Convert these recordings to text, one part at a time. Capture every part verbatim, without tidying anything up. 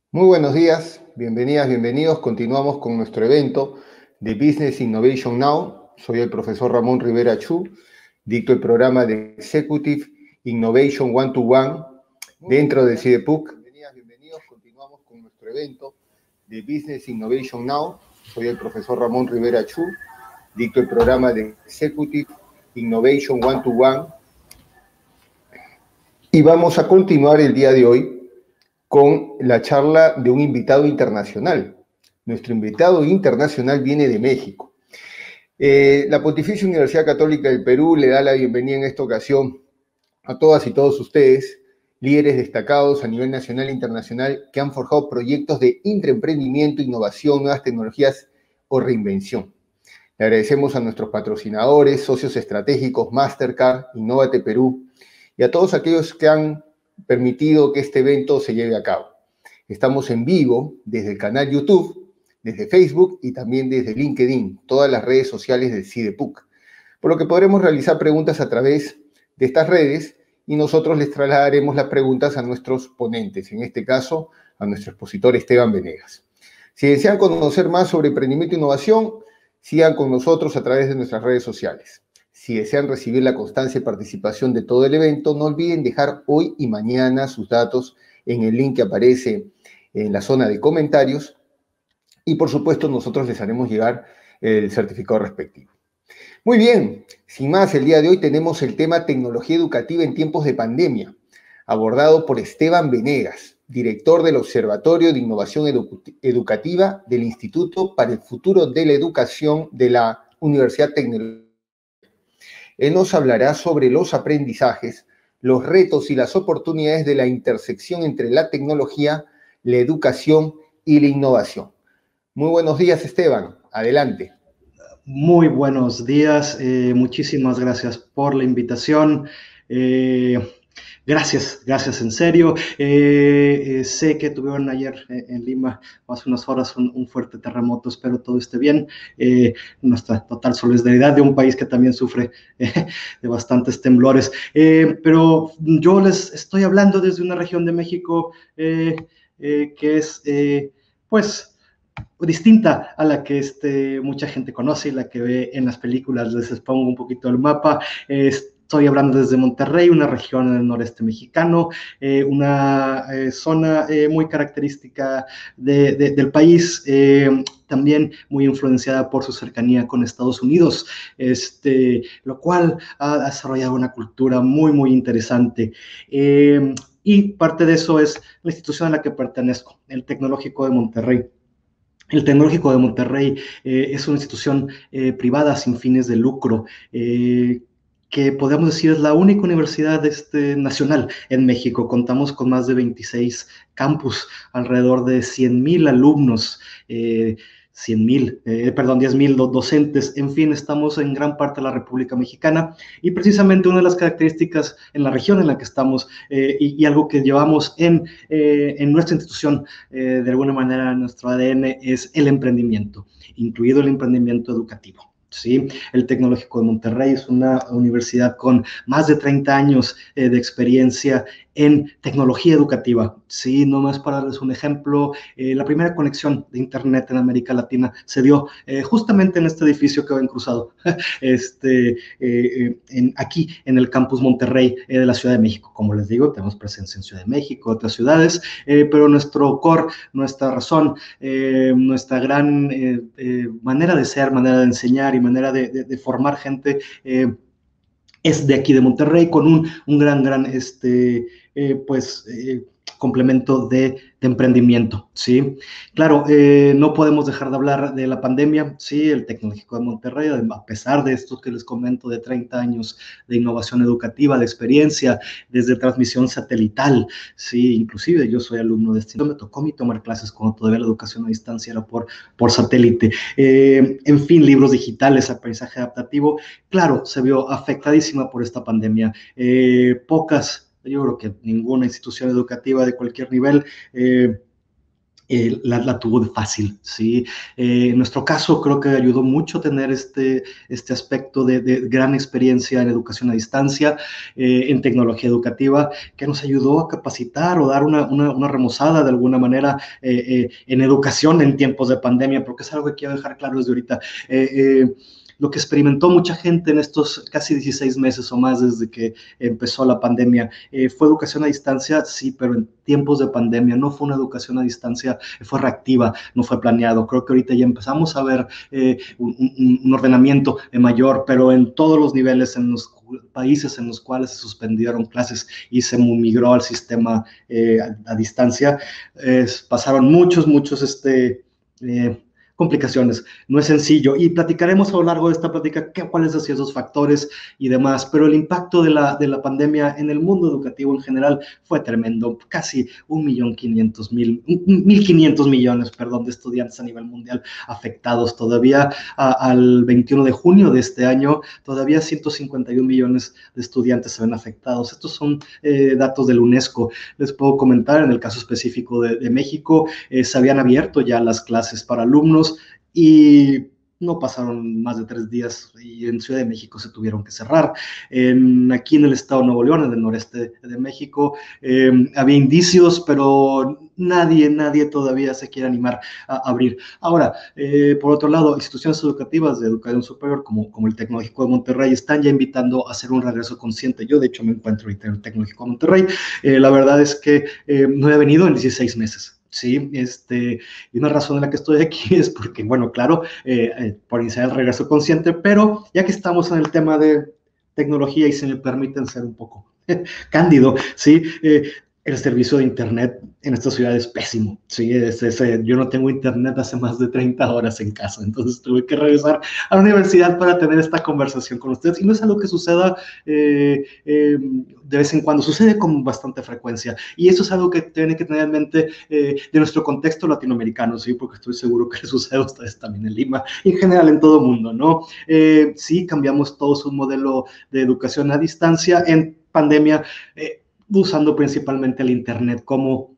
Muy buenos días, bienvenidas, bienvenidos. Continuamos con nuestro evento de Business Innovation Now. Soy el profesor Ramón Rivera Chu, dicto el programa de Executive Innovation One to One dentro del CIDEPUC. Bienvenidas, bienvenidos. Continuamos con nuestro evento de Business Innovation Now. Soy el profesor Ramón Rivera Chu, dicto el programa de Executive Innovation One to One. Y vamos a continuar el día de hoy con la charla de un invitado internacional. Nuestro invitado internacional viene de México. Eh, la Pontificia Universidad Católica del Perú le da la bienvenida en esta ocasión a todas y todos ustedes, líderes destacados a nivel nacional e internacional que han forjado proyectos de intraemprendimiento, innovación, nuevas tecnologías o reinvención. Le agradecemos a nuestros patrocinadores, socios estratégicos, Mastercard, Innovate Perú, y a todos aquellos que han permitido que este evento se lleve a cabo. Estamos en vivo desde el canal YouTube, desde Facebook y también desde LinkedIn, todas las redes sociales del CIDEPUC, por lo que podremos realizar preguntas a través de estas redes y nosotros les trasladaremos las preguntas a nuestros ponentes, en este caso a nuestro expositor Esteban Venegas. Si desean conocer más sobre emprendimiento e innovación, sigan con nosotros a través de nuestras redes sociales. Si desean recibir la constancia y participación de todo el evento, no olviden dejar hoy y mañana sus datos en el link que aparece en la zona de comentarios y, por supuesto, nosotros les haremos llegar el certificado respectivo. Muy bien, sin más, el día de hoy tenemos el tema tecnología educativa en tiempos de pandemia, abordado por Esteban Venegas, director del Observatorio de Innovación Edu- Educativa del Instituto para el Futuro de la Educación de la Universidad Tecnológica. Él nos hablará sobre los aprendizajes, los retos y las oportunidades de la intersección entre la tecnología, la educación y la innovación. Muy buenos días, Esteban. Adelante. Muy buenos días. Eh, muchísimas gracias por la invitación. Eh, gracias, gracias en serio. Eh, eh, sé que tuvieron ayer eh, en Lima, hace unas horas, un, un fuerte terremoto. Espero todo esté bien. Eh, nuestra total solidaridad de un país que también sufre eh, de bastantes temblores. Eh, pero yo les estoy hablando desde una región de México eh, eh, que es, eh, pues, distinta a la que este, mucha gente conoce y la que ve en las películas. Les expongo un poquito el mapa. Eh, Estoy hablando desde Monterrey, una región en el noreste mexicano, eh, una eh, zona eh, muy característica de, de, del país, eh, también muy influenciada por su cercanía con Estados Unidos, este, lo cual ha desarrollado una cultura muy, muy interesante. Eh, y parte de eso es la institución a la que pertenezco, el Tecnológico de Monterrey. El Tecnológico de Monterrey eh, es una institución eh, privada sin fines de lucro, eh, que podemos decir es la única universidad este, nacional en México. Contamos con más de veintiséis campus, alrededor de cien mil alumnos, eh, cien mil, eh, perdón, diez mil docentes. En fin, estamos en gran parte de la República Mexicana y precisamente una de las características en la región en la que estamos eh, y, y algo que llevamos en, eh, en nuestra institución, eh, de alguna manera, nuestro A D N es el emprendimiento, incluido el emprendimiento educativo. ¿Sí? El Tecnológico de Monterrey es una universidad con más de treinta años eh, de experiencia en tecnología educativa. Sí, nomás para darles un ejemplo, eh, la primera conexión de Internet en América Latina se dio eh, justamente en este edificio que ven cruzado, este, eh, en, aquí en el campus Monterrey eh, de la Ciudad de México. Como les digo, tenemos presencia en Ciudad de México, otras ciudades, eh, pero nuestro core, nuestra razón, eh, nuestra gran eh, eh, manera de ser, manera de enseñar y manera de, de, de formar gente, eh, es de aquí de Monterrey, con un, un gran, gran, este, eh, pues, eh, complemento de, de, emprendimiento, ¿sí? Claro, eh, no podemos dejar de hablar de la pandemia, ¿sí? El Tecnológico de Monterrey, a pesar de esto que les comento de treinta años de innovación educativa, de experiencia, desde transmisión satelital, ¿sí? Inclusive yo soy alumno de este, me tocó a mí tomar clases cuando todavía la educación a distancia era por, por satélite. Eh, en fin, libros digitales, aprendizaje adaptativo, claro, se vio afectadísima por esta pandemia. Eh, pocas, yo creo que ninguna institución educativa de cualquier nivel eh, Eh, la, la tuvo fácil, ¿sí? Eh, en nuestro caso creo que ayudó mucho tener este, este aspecto de, de gran experiencia en educación a distancia, eh, en tecnología educativa, que nos ayudó a capacitar o dar una, una, una remozada de alguna manera eh, eh, en educación en tiempos de pandemia, porque es algo que quiero dejar claro desde ahorita. Eh, eh, lo que experimentó mucha gente en estos casi dieciséis meses o más desde que empezó la pandemia. Eh, ¿Fue educación a distancia? Sí, pero en tiempos de pandemia no fue una educación a distancia, fue reactiva, no fue planeado. Creo que ahorita ya empezamos a ver eh, un, un, un ordenamiento mayor, pero en todos los niveles, en los países en los cuales se suspendieron clases y se migró al sistema eh, a, a distancia, eh, pasaron muchos, muchos, este... Eh, complicaciones. No es sencillo y platicaremos a lo largo de esta plática qué, cuáles han sido esos factores y demás, pero el impacto de la, de la pandemia en el mundo educativo en general fue tremendo. Casi un millón quinientos mil, mil quinientos millones, perdón, de estudiantes a nivel mundial afectados. Todavía a, al veintiuno de junio de este año, todavía ciento cincuenta y un millones de estudiantes se ven afectados. Estos son eh, datos del UNESCO. Les puedo comentar, en el caso específico de, de México, eh, se habían abierto ya las clases para alumnos y no pasaron más de tres días y en Ciudad de México se tuvieron que cerrar. En, aquí en el estado de Nuevo León, en el noreste de México, eh, había indicios, pero nadie, nadie todavía se quiere animar a abrir. Ahora, eh, por otro lado, instituciones educativas de educación superior, como, como el Tecnológico de Monterrey, están ya invitando a hacer un regreso consciente. Yo, de hecho, me encuentro ahorita en el Tecnológico de Monterrey. Eh, la verdad es que eh, no he venido en dieciséis meses. Sí, este, y una razón en la que estoy aquí es porque, bueno, claro, eh, eh, por iniciar el regreso consciente, pero ya que estamos en el tema de tecnología y se me permiten ser un poco cándido, sí, eh, el servicio de internet en esta ciudad es pésimo, sí, es, es, yo no tengo internet hace más de treinta horas en casa, entonces tuve que regresar a la universidad para tener esta conversación con ustedes, y no es algo que suceda eh, eh, de vez en cuando, sucede con bastante frecuencia, y eso es algo que tienen que tener en mente eh, de nuestro contexto latinoamericano, sí, porque estoy seguro que sucede a ustedes también en Lima, y en general en todo el mundo, ¿no? Eh, sí, cambiamos todos un modelo de educación a distancia en pandemia, eh, usando principalmente el internet como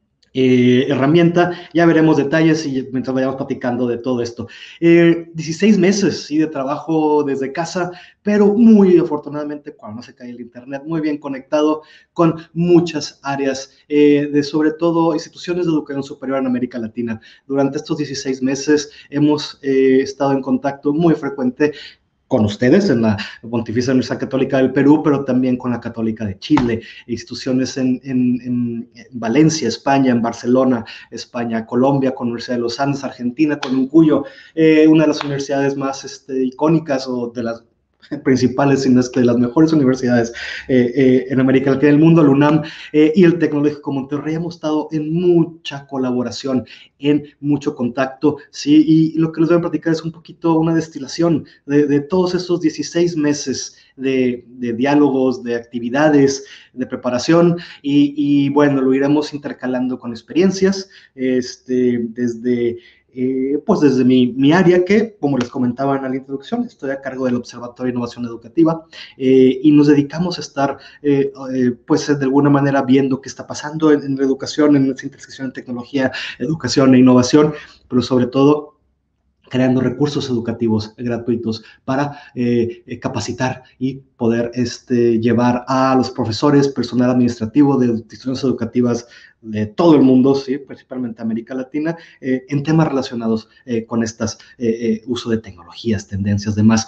eh, herramienta. Ya veremos detalles y mientras vayamos platicando de todo esto. Eh, dieciséis meses, sí, de trabajo desde casa, pero muy afortunadamente cuando no se cae el internet, muy bien conectado con muchas áreas, eh, de sobre todo instituciones de educación superior en América Latina. Durante estos dieciséis meses hemos eh, estado en contacto muy frecuente con ustedes en la Pontificia Universidad Católica del Perú, pero también con la Católica de Chile, instituciones en, en, en Valencia, España, en Barcelona, España, Colombia, con la Universidad de los Andes, Argentina, con Uncuyo, eh, una de las universidades más este, icónicas o de las principales, sino es que de las mejores universidades eh, eh, en América Latina y el mundo, el UNAM eh, y el Tecnológico Monterrey. Hemos estado en mucha colaboración, en mucho contacto, ¿sí? Y lo que les voy a platicar es un poquito una destilación de, de todos esos dieciséis meses de, de diálogos, de actividades, de preparación, y, y bueno, lo iremos intercalando con experiencias, este, desde Eh, pues desde mi, mi área, que como les comentaba en la introducción, estoy a cargo del Observatorio de Innovación Educativa eh, y nos dedicamos a estar eh, eh, pues de alguna manera viendo qué está pasando en, en la educación, en esa intersección de tecnología, educación e innovación, pero sobre todo creando recursos educativos gratuitos para eh, capacitar y poder este, llevar a los profesores, personal administrativo de instituciones educativas de todo el mundo, ¿sí? Principalmente América Latina, eh, en temas relacionados eh, con estas eh, eh, uso de tecnologías, tendencias, demás.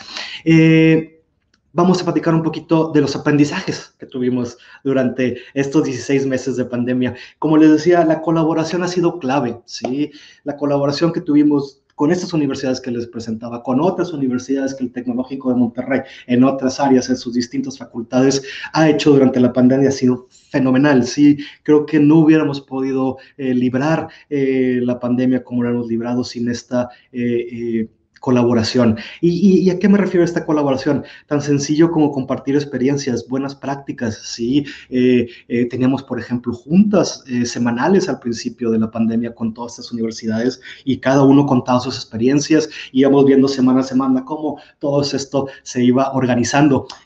Eh, Vamos a platicar un poquito de los aprendizajes que tuvimos durante estos dieciséis meses de pandemia. Como les decía, la colaboración ha sido clave, ¿sí? La colaboración que tuvimos con estas universidades que les presentaba, con otras universidades que el Tecnológico de Monterrey, en otras áreas, en sus distintas facultades, ha hecho durante la pandemia, ha sido fenomenal, sí, creo que no hubiéramos podido eh, librar eh, la pandemia como lo hemos librado sin esta eh, eh, colaboración. ¿Y, y, ¿Y a qué me refiero a esta colaboración? Tan sencillo como compartir experiencias, buenas prácticas, ¿sí? Eh, eh, teníamos, por ejemplo, juntas eh, semanales al principio de la pandemia con todas estas universidades y cada uno contaba sus experiencias, íbamos viendo semana a semana cómo todo esto se iba organizando.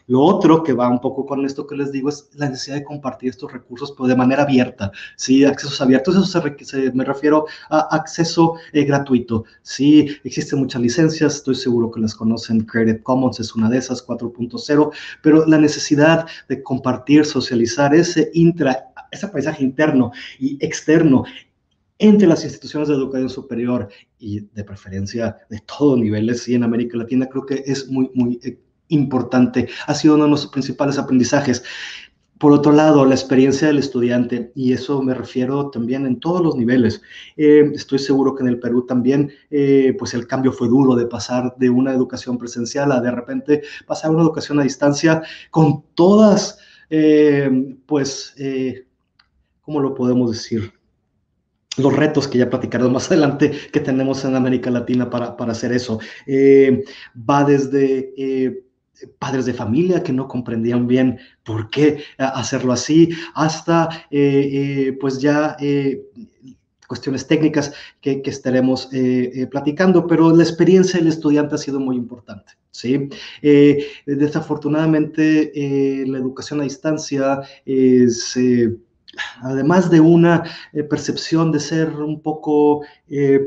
Lo otro que va un poco con esto que les digo es la necesidad de compartir estos recursos, pero de manera abierta, ¿sí? Accesos abiertos, eso se, se, me refiero a acceso eh, gratuito, ¿sí? Existen muchas licencias, estoy seguro que las conocen, Creative Commons es una de esas, cuatro punto cero, pero la necesidad de compartir, socializar ese intra, ese paisaje interno y externo entre las instituciones de educación superior y de preferencia de todos niveles, sí, en América Latina, creo que es muy, muy eh, importante. Ha sido uno de los principales aprendizajes. Por otro lado, la experiencia del estudiante, y eso me refiero también en todos los niveles. Eh, estoy seguro que en el Perú también, eh, pues el cambio fue duro de pasar de una educación presencial a de repente pasar a una educación a distancia con todas, eh, pues, eh, ¿cómo lo podemos decir? Los retos que ya platicaremos más adelante que tenemos en América Latina para, para hacer eso. Eh, va desde eh, padres de familia que no comprendían bien por qué hacerlo así, hasta eh, eh, pues ya eh, cuestiones técnicas que, que estaremos eh, eh, platicando, pero la experiencia del estudiante ha sido muy importante. ¿Sí? Eh, desafortunadamente, eh, la educación a distancia es... Eh, además de una eh, percepción de ser un poco eh,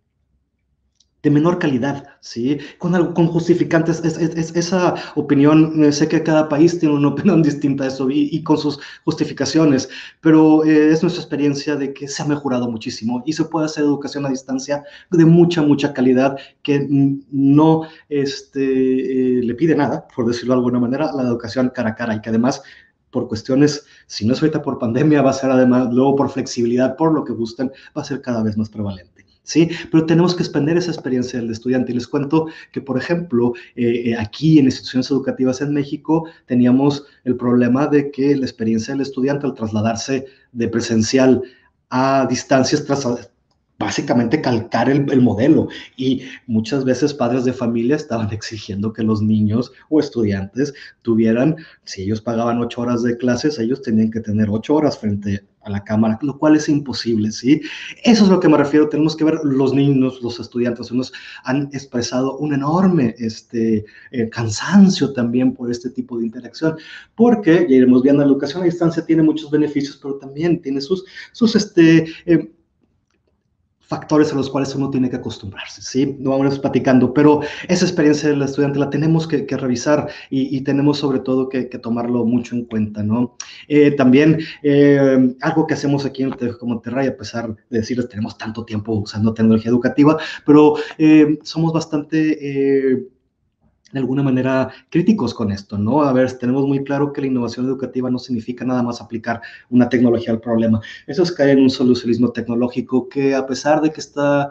de menor calidad, ¿sí? Con, algo, con justificantes, es, es, es, esa opinión, eh, sé que cada país tiene una opinión distinta a eso y, y con sus justificaciones, pero eh, es nuestra experiencia de que se ha mejorado muchísimo y se puede hacer educación a distancia de mucha, mucha calidad que no este, eh, le pide nada, por decirlo de alguna manera, a la educación cara a cara y que además por cuestiones, si no es ahorita por pandemia, va a ser además luego por flexibilidad, por lo que gusten, va a ser cada vez más prevalente. ¿Sí? Pero tenemos que expandir esa experiencia del estudiante. Y les cuento que, por ejemplo, eh, aquí en instituciones educativas en México teníamos el problema de que la experiencia del estudiante al trasladarse de presencial a distancias, tras, básicamente calcar el, el modelo y muchas veces padres de familia estaban exigiendo que los niños o estudiantes tuvieran, si ellos pagaban ocho horas de clases, ellos tenían que tener ocho horas frente a la cámara, lo cual es imposible, ¿sí? Eso es lo que me refiero, tenemos que ver, los niños, los estudiantes, unos han expresado un enorme este, eh, cansancio también por este tipo de interacción, porque, ya iremos viendo, la educación a distancia tiene muchos beneficios, pero también tiene sus, sus este, eh, factores a los cuales uno tiene que acostumbrarse, ¿sí? No vamos platicando, pero esa experiencia del estudiante la tenemos que, que revisar y, y tenemos sobre todo que, que tomarlo mucho en cuenta, ¿no? Eh, también eh, algo que hacemos aquí en el Tec de Monterrey, a pesar de decirles tenemos tanto tiempo usando tecnología educativa, pero eh, somos bastante... Eh, de alguna manera críticos con esto, ¿no? A ver, tenemos muy claro que la innovación educativa no significa nada más aplicar una tecnología al problema. Eso es caer en un solucionismo tecnológico que a pesar de que está...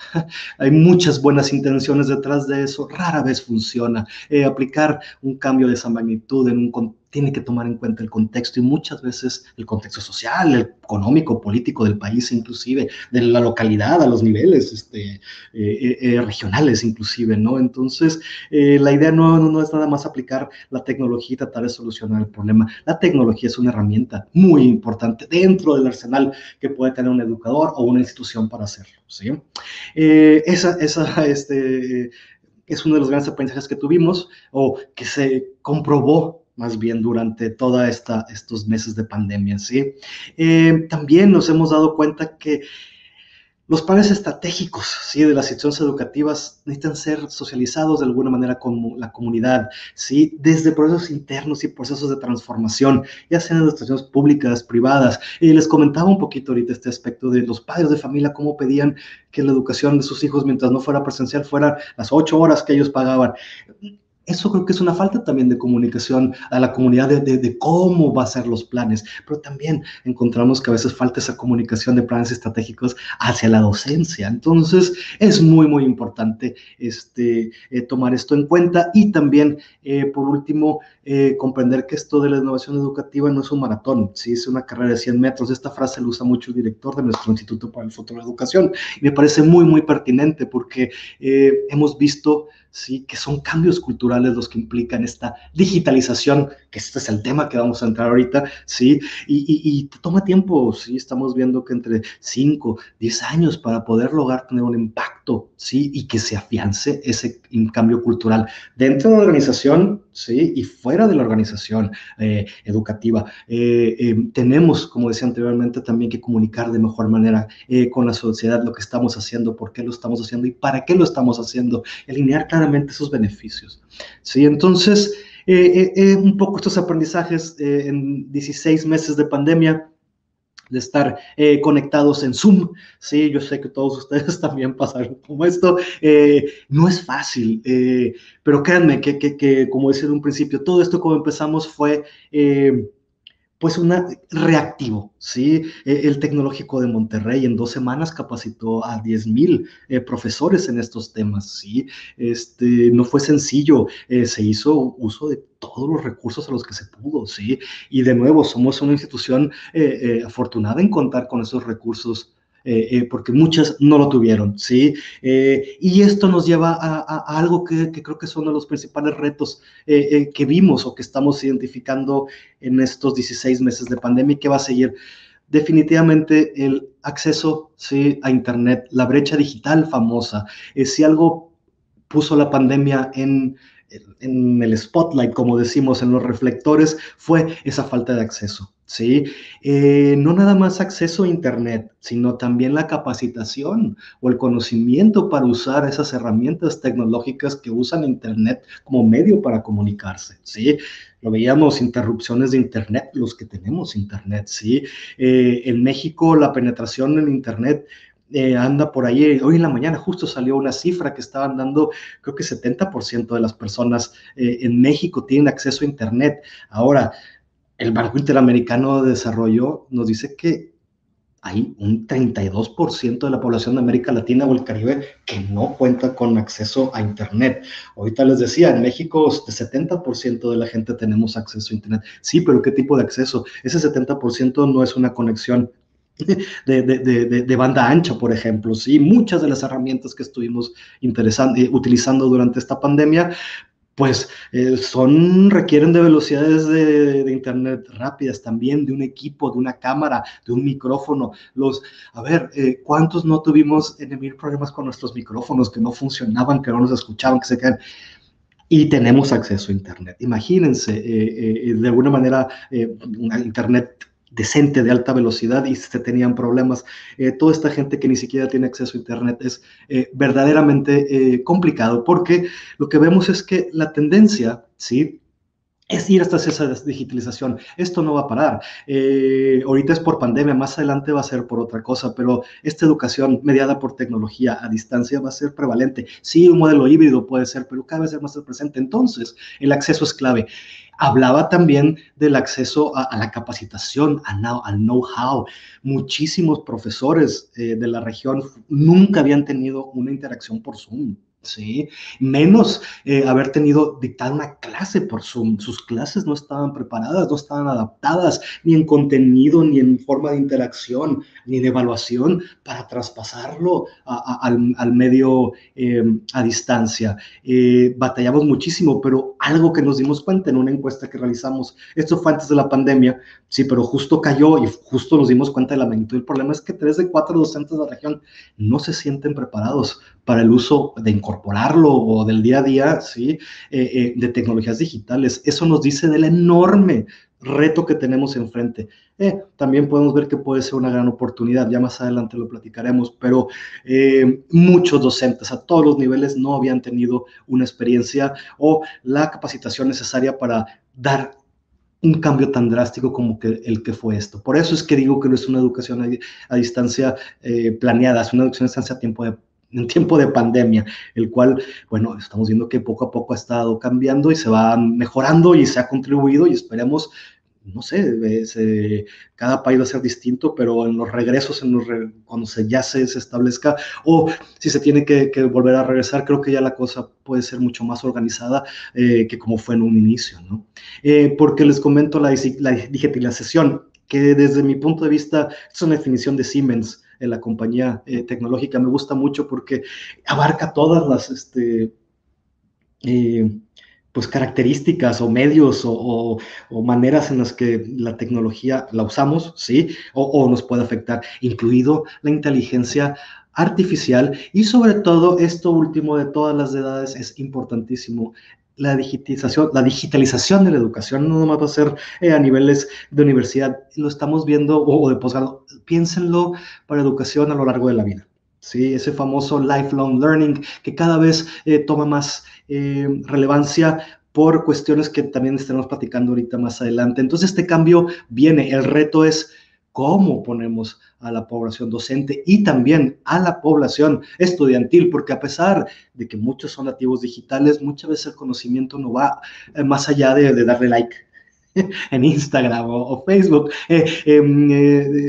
hay muchas buenas intenciones detrás de eso, rara vez funciona. Eh, aplicar un cambio de esa magnitud en un tiene que tomar en cuenta el contexto y muchas veces el contexto social, el económico, político del país, inclusive de la localidad, a los niveles este, eh, eh, regionales, inclusive, ¿no? Entonces, eh, la idea no, no, no es nada más aplicar la tecnología y tratar de solucionar el problema. La tecnología es una herramienta muy importante dentro del arsenal que puede tener un educador o una institución para hacerlo, ¿sí? Eh, esa, esa, este, es uno de los grandes aprendizajes que tuvimos o que se comprobó más bien durante todos estos meses de pandemia, ¿sí? Eh, también nos hemos dado cuenta que los planes estratégicos, ¿sí?, de las instituciones educativas necesitan ser socializados de alguna manera con la comunidad, ¿sí?, desde procesos internos y procesos de transformación, ya sean en instituciones públicas, privadas. Y les comentaba un poquito ahorita este aspecto de los padres de familia, cómo pedían que la educación de sus hijos, mientras no fuera presencial, fuera las ocho horas que ellos pagaban. Eso creo que es una falta también de comunicación a la comunidad de, de, de cómo va a ser los planes, pero también encontramos que a veces falta esa comunicación de planes estratégicos hacia la docencia. Entonces, es muy, muy importante este, eh, tomar esto en cuenta y también, eh, por último, eh, comprender que esto de la innovación educativa no es un maratón, ¿sí? Es una carrera de cien metros. Esta frase la usa mucho el director de nuestro Instituto para el Futuro de la Educación y me parece muy, muy pertinente porque eh, hemos visto, sí, que son cambios culturales los que implican esta digitalización que este es el tema que vamos a entrar ahorita, ¿sí? Y, y, y toma tiempo, ¿sí? Estamos viendo que entre cinco, diez años para poder lograr tener un impacto, ¿sí? Y que se afiance ese cambio cultural dentro de la organización, ¿sí? Y fuera de la organización eh, educativa. Eh, eh, tenemos, como decía anteriormente, también que comunicar de mejor manera eh, con la sociedad lo que estamos haciendo, por qué lo estamos haciendo y para qué lo estamos haciendo, alinear claramente esos beneficios, ¿sí? Entonces, eh, eh, eh, un poco estos aprendizajes eh, en dieciséis meses de pandemia, de estar eh, conectados en Zoom, sí, yo sé que todos ustedes también pasaron como esto, eh, no es fácil, eh, pero créanme que, que, que, como decía en un principio, todo esto como empezamos fue... Eh, pues una reactivo, ¿sí? Eh, el Tecnológico de Monterrey en dos semanas capacitó a diez mil eh, profesores en estos temas, ¿sí? Este, no fue sencillo, eh, se hizo uso de todos los recursos a los que se pudo, ¿sí? Y de nuevo, somos una institución eh, eh, afortunada en contar con esos recursos eh, eh, porque muchas no lo tuvieron, ¿sí? Eh, y esto nos lleva a, a, a algo que, que, creo que son uno de los principales retos eh, eh, que vimos o que estamos identificando en estos dieciséis meses de pandemia y que va a seguir. Definitivamente el acceso, ¿sí? A Internet, la brecha digital famosa, eh, si algo puso la pandemia en, en el spotlight, como decimos, en los reflectores, fue esa falta de acceso, ¿sí? Eh, no nada más acceso a Internet, sino también la capacitación o el conocimiento para usar esas herramientas tecnológicas que usan Internet como medio para comunicarse, ¿sí? Lo veíamos, interrupciones de Internet, los que tenemos Internet, ¿sí? Eh, en México la penetración en Internet Eh, anda por ahí, hoy en la mañana justo salió una cifra que estaban dando, creo que setenta por ciento de las personas eh, en México tienen acceso a Internet. Ahora, el Banco Interamericano de Desarrollo nos dice que hay un treinta y dos por ciento de la población de América Latina o el Caribe que no cuenta con acceso a Internet. Ahorita les decía, en México el setenta por ciento de la gente tenemos acceso a Internet. Sí, pero ¿qué tipo de acceso? Ese setenta por ciento no es una conexión de, de, de, de, banda ancha, por ejemplo, ¿sí? Muchas de las herramientas que estuvimos eh, utilizando durante esta pandemia, pues eh, son, requieren de velocidades de, de Internet rápidas también, de un equipo, de una cámara, de un micrófono. Los, a ver, eh, ¿cuántos no tuvimos en mil problemas con nuestros micrófonos que no funcionaban, que no nos escuchaban, que se quedan? Y tenemos acceso a Internet. Imagínense, eh, eh, de alguna manera, eh, una Internet decente, de alta velocidad, y se tenían problemas. Eh, toda esta gente que ni siquiera tiene acceso a Internet es eh, verdaderamente eh, complicado, porque lo que vemos es que la tendencia, ¿sí?, es ir hasta esa digitalización. Esto no va a parar. Eh, ahorita es por pandemia, más adelante va a ser por otra cosa, pero esta educación mediada por tecnología a distancia va a ser prevalente. Sí, un modelo híbrido puede ser, pero cada vez es más presente. Entonces, el acceso es clave. Hablaba también del acceso a, a la capacitación, a now, al know-how. Muchísimos profesores eh, de la región nunca habían tenido una interacción por Zoom. Sí, menos eh, haber tenido dictar una clase por Zoom. Sus clases no estaban preparadas, no estaban adaptadas, ni en contenido, ni en forma de interacción, ni de evaluación para traspasarlo a, a, al, al medio eh, a distancia. Eh, batallamos muchísimo, pero algo que nos dimos cuenta en una encuesta que realizamos, esto fue antes de la pandemia, sí, pero justo cayó y justo nos dimos cuenta de la magnitud del problema, es que tres de cuatro docentes de la región no se sienten preparados para el uso de incorporarlo o del día a día, ¿sí? Eh, eh, de tecnologías digitales. Eso nos dice del enorme reto que tenemos enfrente. Eh, también podemos ver que puede ser una gran oportunidad, ya más adelante lo platicaremos, pero eh, muchos docentes a todos los niveles no habían tenido una experiencia o la capacitación necesaria para dar un cambio tan drástico como que el que fue esto. Por eso es que digo que no es una educación a, a distancia eh, planeada, es una educación a distancia a tiempo de en tiempo de pandemia, el cual, bueno, estamos viendo que poco a poco ha estado cambiando y se va mejorando y se ha contribuido y esperemos, no sé, se, cada país va a ser distinto, pero en los regresos, en los re, cuando se, ya se, se establezca, o si se tiene que, que volver a regresar, creo que ya la cosa puede ser mucho más organizada eh, que como fue en un inicio, ¿no? Eh, porque les comento la, la digitalización, que desde mi punto de vista es una definición de Siemens, en la compañía eh, tecnológica, me gusta mucho porque abarca todas las, este, eh, pues características o medios o, o, o, maneras en las que la tecnología la usamos, ¿sí? O, o nos puede afectar, incluido la inteligencia artificial y sobre todo esto último de todas las edades es importantísimo. La digitalización, la digitalización de la educación no nomás va a ser eh, a niveles de universidad, lo estamos viendo, o, o de posgrado, piénsenlo para educación a lo largo de la vida. Sí, ese famoso lifelong learning que cada vez eh, toma más eh, relevancia por cuestiones que también estaremos platicando ahorita más adelante. Entonces este cambio viene, el reto es cómo ponemos a la población docente y también a la población estudiantil, porque a pesar de que muchos son nativos digitales, muchas veces el conocimiento no va eh, más allá de, de darle like en Instagram o, o Facebook. Eh, eh, eh,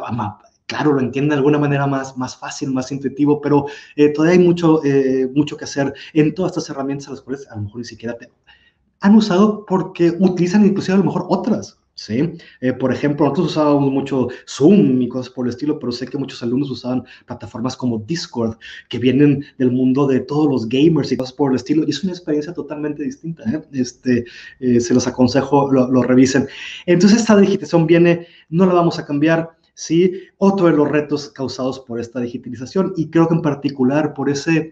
claro, lo entiende de alguna manera más, más fácil, más intuitivo, pero eh, todavía hay mucho, eh, mucho que hacer en todas estas herramientas a las cuales a lo mejor ni siquiera te han usado porque utilizan inclusive a lo mejor otras, ¿sí? Eh, por ejemplo, nosotros usábamos mucho Zoom y cosas por el estilo, pero sé que muchos alumnos usaban plataformas como Discord, que vienen del mundo de todos los gamers y cosas por el estilo, y es una experiencia totalmente distinta, ¿eh? Este, eh, se los aconsejo, lo, lo revisen. Entonces, esta digitalización viene, no la vamos a cambiar, ¿sí? Otro de los retos causados por esta digitalización, y creo que en particular por ese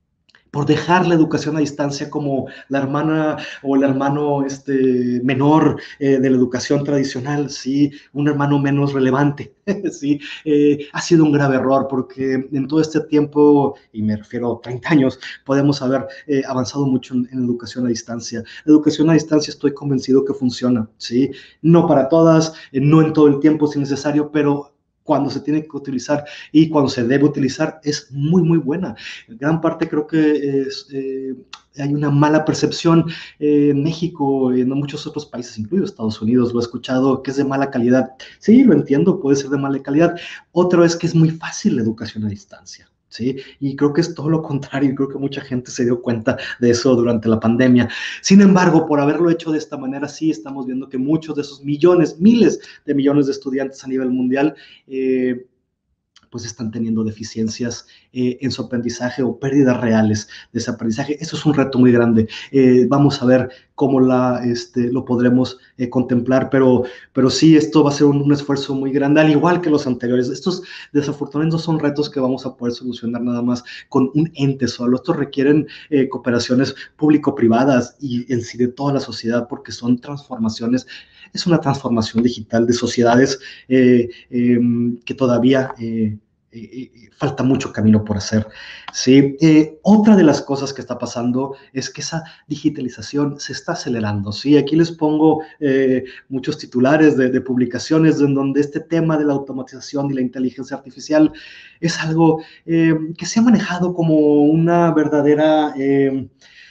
por dejar la educación a distancia como la hermana o el hermano este, menor eh, de la educación tradicional, ¿sí? Un hermano menos relevante, ¿sí? Eh, ha sido un grave error porque en todo este tiempo, y me refiero a treinta años, podemos haber eh, avanzado mucho en, en educación a distancia. La educación a distancia estoy convencido que funciona, ¿sí? No para todas, eh, no en todo el tiempo si necesario, pero cuando se tiene que utilizar y cuando se debe utilizar es muy, muy buena. En gran parte creo que es, eh, hay una mala percepción eh, en México y en muchos otros países, incluido Estados Unidos, lo he escuchado, que es de mala calidad. Sí, lo entiendo, puede ser de mala calidad. Otra es que es muy fácil la educación a distancia. ¿Sí? Y creo que es todo lo contrario, creo que mucha gente se dio cuenta de eso durante la pandemia. Sin embargo, por haberlo hecho de esta manera, sí estamos viendo que muchos de esos millones, miles de millones de estudiantes a nivel mundial, eh, pues están teniendo deficiencias eh, en su aprendizaje o pérdidas reales de ese aprendizaje. Eso es un reto muy grande. Eh, vamos a ver cómo la, este, lo podremos eh, contemplar, pero, pero sí, esto va a ser un, un esfuerzo muy grande, al igual que los anteriores. Estos desafortunadamente no son retos que vamos a poder solucionar nada más con un ente solo. Estos requieren eh, cooperaciones público-privadas y en sí de toda la sociedad, porque son transformaciones. Es una transformación digital de sociedades eh, eh, que todavía eh, eh, falta mucho camino por hacer. ¿Sí? Eh, otra de las cosas que está pasando es que esa digitalización se está acelerando. ¿Sí? Aquí les pongo eh, muchos titulares de, de publicaciones en donde este tema de la automatización y la inteligencia artificial es algo eh, que se ha manejado como una verdadera... Eh,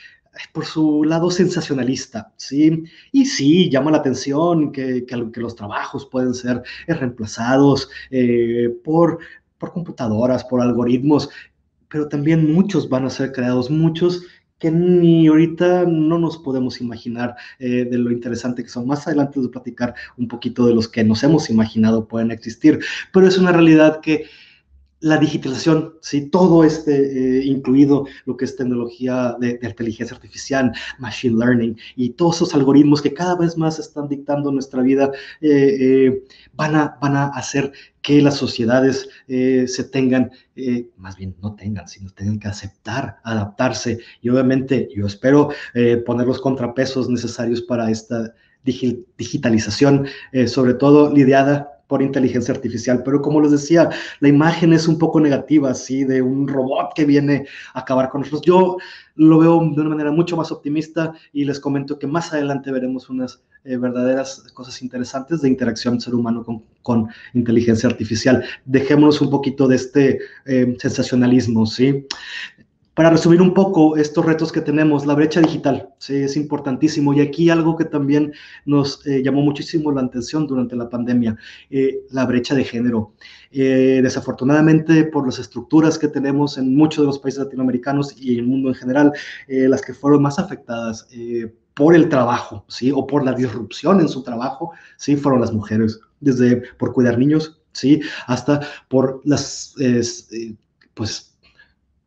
por su lado sensacionalista, ¿sí? Y sí, llama la atención que, que, que los trabajos pueden ser reemplazados eh, por, por computadoras, por algoritmos, pero también muchos van a ser creados, muchos que ni ahorita no nos podemos imaginar eh, de lo interesante que son. Más adelante les voy a platicar un poquito de los que nos hemos imaginado pueden existir, pero es una realidad que la digitalización, ¿sí? Todo este, eh, incluido lo que es tecnología de, de inteligencia artificial, machine learning y todos esos algoritmos que cada vez más están dictando nuestra vida, eh, eh, van, a, van a hacer que las sociedades eh, se tengan, eh, más bien no tengan, sino tengan que aceptar, adaptarse y obviamente yo espero eh, poner los contrapesos necesarios para esta digi digitalización, eh, sobre todo lidiada por inteligencia artificial, pero como les decía, la imagen es un poco negativa, ¿sí? De un robot que viene a acabar con nosotros. Yo lo veo de una manera mucho más optimista y les comento que más adelante veremos unas eh, verdaderas cosas interesantes de interacción ser humano con, con inteligencia artificial. Dejémonos un poquito de este eh, sensacionalismo, ¿sí? Para resumir un poco estos retos que tenemos, la brecha digital, sí, es importantísimo. Y aquí algo que también nos eh, llamó muchísimo la atención durante la pandemia, eh, la brecha de género. Eh, desafortunadamente, por las estructuras que tenemos en muchos de los países latinoamericanos y en el mundo en general, eh, las que fueron más afectadas eh, por el trabajo, ¿sí? O por la disrupción en su trabajo, ¿sí? Fueron las mujeres, desde por cuidar niños, ¿sí? Hasta por las, eh, pues,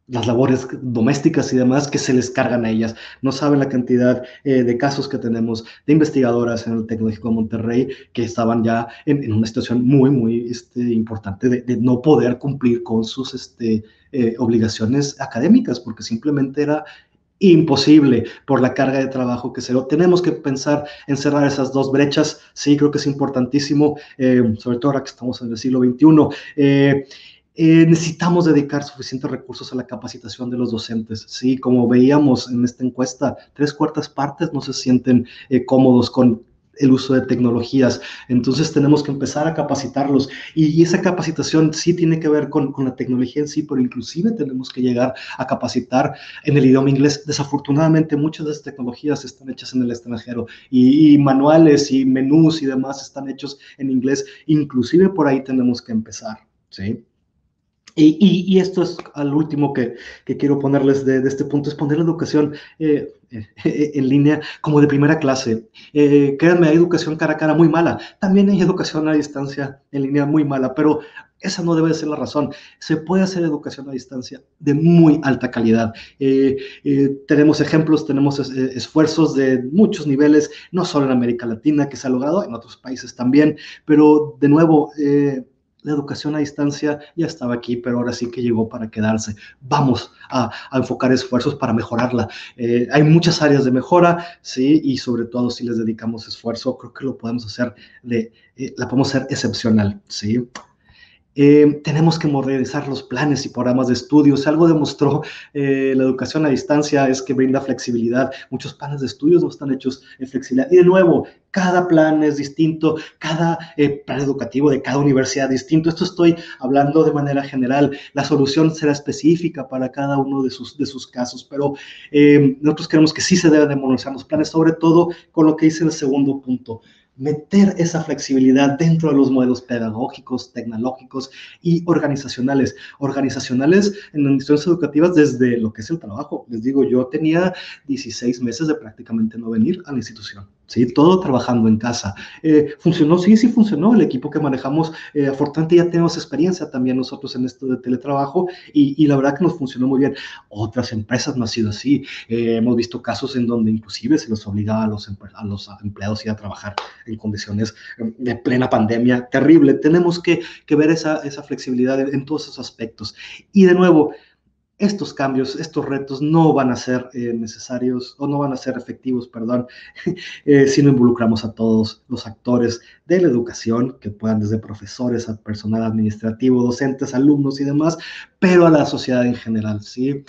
las labores domésticas y demás que se les cargan a ellas. No saben la cantidad eh, de casos que tenemos de investigadoras en el Tecnológico de Monterrey que estaban ya en, en una situación muy, muy este, importante de, de, no poder cumplir con sus este, eh, obligaciones académicas, porque simplemente era imposible por la carga de trabajo que se dio. Tenemos que pensar en cerrar esas dos brechas. Sí, creo que es importantísimo, eh, sobre todo ahora que estamos en el siglo veintiuno. Eh, eh, necesitamos dedicar suficientes recursos a la capacitación de los docentes. Sí, como veíamos en esta encuesta, tres cuartas partes no se sienten eh, cómodos con el uso de tecnologías. Entonces tenemos que empezar a capacitarlos y, y esa capacitación sí tiene que ver con, con la tecnología en sí, pero inclusive tenemos que llegar a capacitar en el idioma inglés. Desafortunadamente muchas de estas tecnologías están hechas en el extranjero y, y manuales y menús y demás están hechos en inglés. Inclusive por ahí tenemos que empezar, ¿sí? Y, y, y, esto es al último que, que quiero ponerles de, de, este punto, es poner la educación eh, eh, en línea como de primera clase. Eh, créanme, hay educación cara a cara muy mala, también hay educación a distancia en línea muy mala, pero esa no debe ser la razón. Se puede hacer educación a distancia de muy alta calidad. Eh, eh, tenemos ejemplos, tenemos es, esfuerzos de muchos niveles, no solo en América Latina, que se ha logrado, en otros países también, pero de nuevo, eh, la educación a distancia ya estaba aquí, pero ahora sí que llegó para quedarse. Vamos a, a enfocar esfuerzos para mejorarla. Eh, hay muchas áreas de mejora, sí, y sobre todo si les dedicamos esfuerzo, creo que lo podemos hacer, de, eh, la podemos hacer excepcional, sí. Eh, tenemos que modernizar los planes y programas de estudio. Si algo demostró eh, la educación a distancia es que brinda flexibilidad. Muchos planes de estudios no están hechos en flexibilidad. Y de nuevo, cada plan es distinto, cada eh, plan educativo de cada universidad es distinto. Esto estoy hablando de manera general. La solución será específica para cada uno de sus, de sus casos, pero eh, nosotros creemos que sí se deben de modernizar los planes, sobre todo con lo que dice el segundo punto. Meter esa flexibilidad dentro de los modelos pedagógicos, tecnológicos y organizacionales. Organizacionales en instituciones educativas desde lo que es el trabajo. Les digo, yo tenía dieciséis meses de prácticamente no venir a la institución. ¿Sí? Todo trabajando en casa. Eh, ¿Funcionó? Sí, sí funcionó. El equipo que manejamos, eh, afortunadamente ya tenemos experiencia también nosotros en esto de teletrabajo y, y la verdad que nos funcionó muy bien. Otras empresas no ha sido así. Eh, hemos visto casos en donde inclusive se los obligaba a los, a los empleados a ir a trabajar en condiciones de plena pandemia, terrible. Tenemos que, que ver esa, esa flexibilidad en, en todos esos aspectos. Y de nuevo, estos cambios, estos retos no van a ser eh, necesarios o no van a ser efectivos, perdón, eh, si no involucramos a todos los actores de la educación, que puedan desde profesores a personal administrativo, docentes, alumnos y demás, pero a la sociedad en general, ¿sí?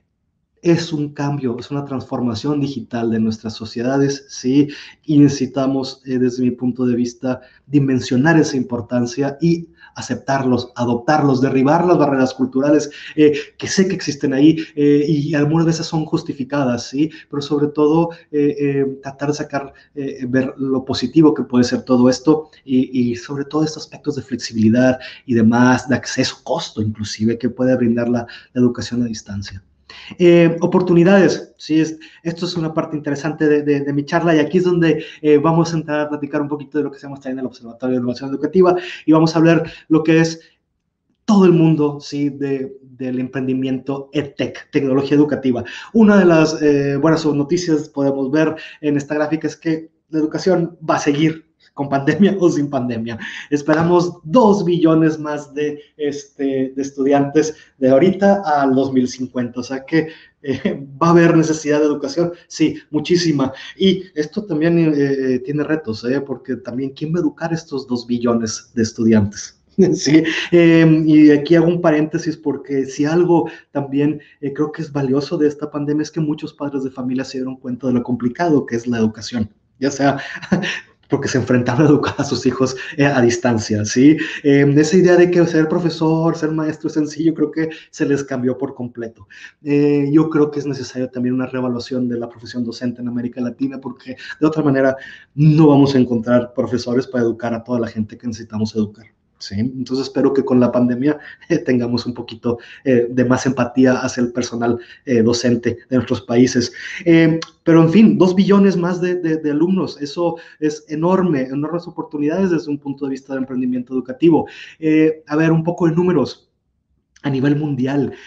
Es un cambio, es una transformación digital de nuestras sociedades, ¿sí? Y necesitamos, eh, desde mi punto de vista, dimensionar esa importancia y aceptarlos, adoptarlos, derribar las barreras culturales eh, que sé que existen ahí eh, y algunas veces son justificadas, ¿sí? Pero sobre todo eh, eh, tratar de sacar, eh, ver lo positivo que puede ser todo esto y, y sobre todo estos aspectos de flexibilidad y demás, de acceso, costo inclusive, que puede brindar la, la educación a distancia. Eh, oportunidades, sí, es, esto es una parte interesante de, de, de mi charla y aquí es donde eh, vamos a entrar a platicar un poquito de lo que hacemos también en el Observatorio de Innovación Educativa y vamos a hablar lo que es todo el mundo, sí, de, del emprendimiento EdTech, tecnología educativa. Una de las eh, buenas noticias podemos ver en esta gráfica es que la educación va a seguir con pandemia o sin pandemia. Esperamos dos billones más de, este, de estudiantes de ahorita al dos mil cincuenta, o sea que eh, va a haber necesidad de educación, sí, muchísima. Y esto también eh, tiene retos, ¿eh? Porque también, ¿quién va a educar estos dos billones de estudiantes? Sí, eh, y aquí hago un paréntesis porque si algo también eh, creo que es valioso de esta pandemia es que muchos padres de familia se dieron cuenta de lo complicado que es la educación, ya sea porque se enfrentaron a educar a sus hijos eh, a distancia, ¿sí? Eh, esa idea de que ser profesor, ser maestro es sencillo, creo que se les cambió por completo. Eh, yo creo que es necesario también una reevaluación de la profesión docente en América Latina, porque de otra manera no vamos a encontrar profesores para educar a toda la gente que necesitamos educar. ¿Sí? Entonces espero que con la pandemia eh, tengamos un poquito eh, de más empatía hacia el personal eh, docente de nuestros países. Eh, pero en fin, dos billones más de, de, de alumnos, eso es enorme, enormes oportunidades desde un punto de vista de emprendimiento educativo. Eh, a ver, un poco de números a nivel mundial.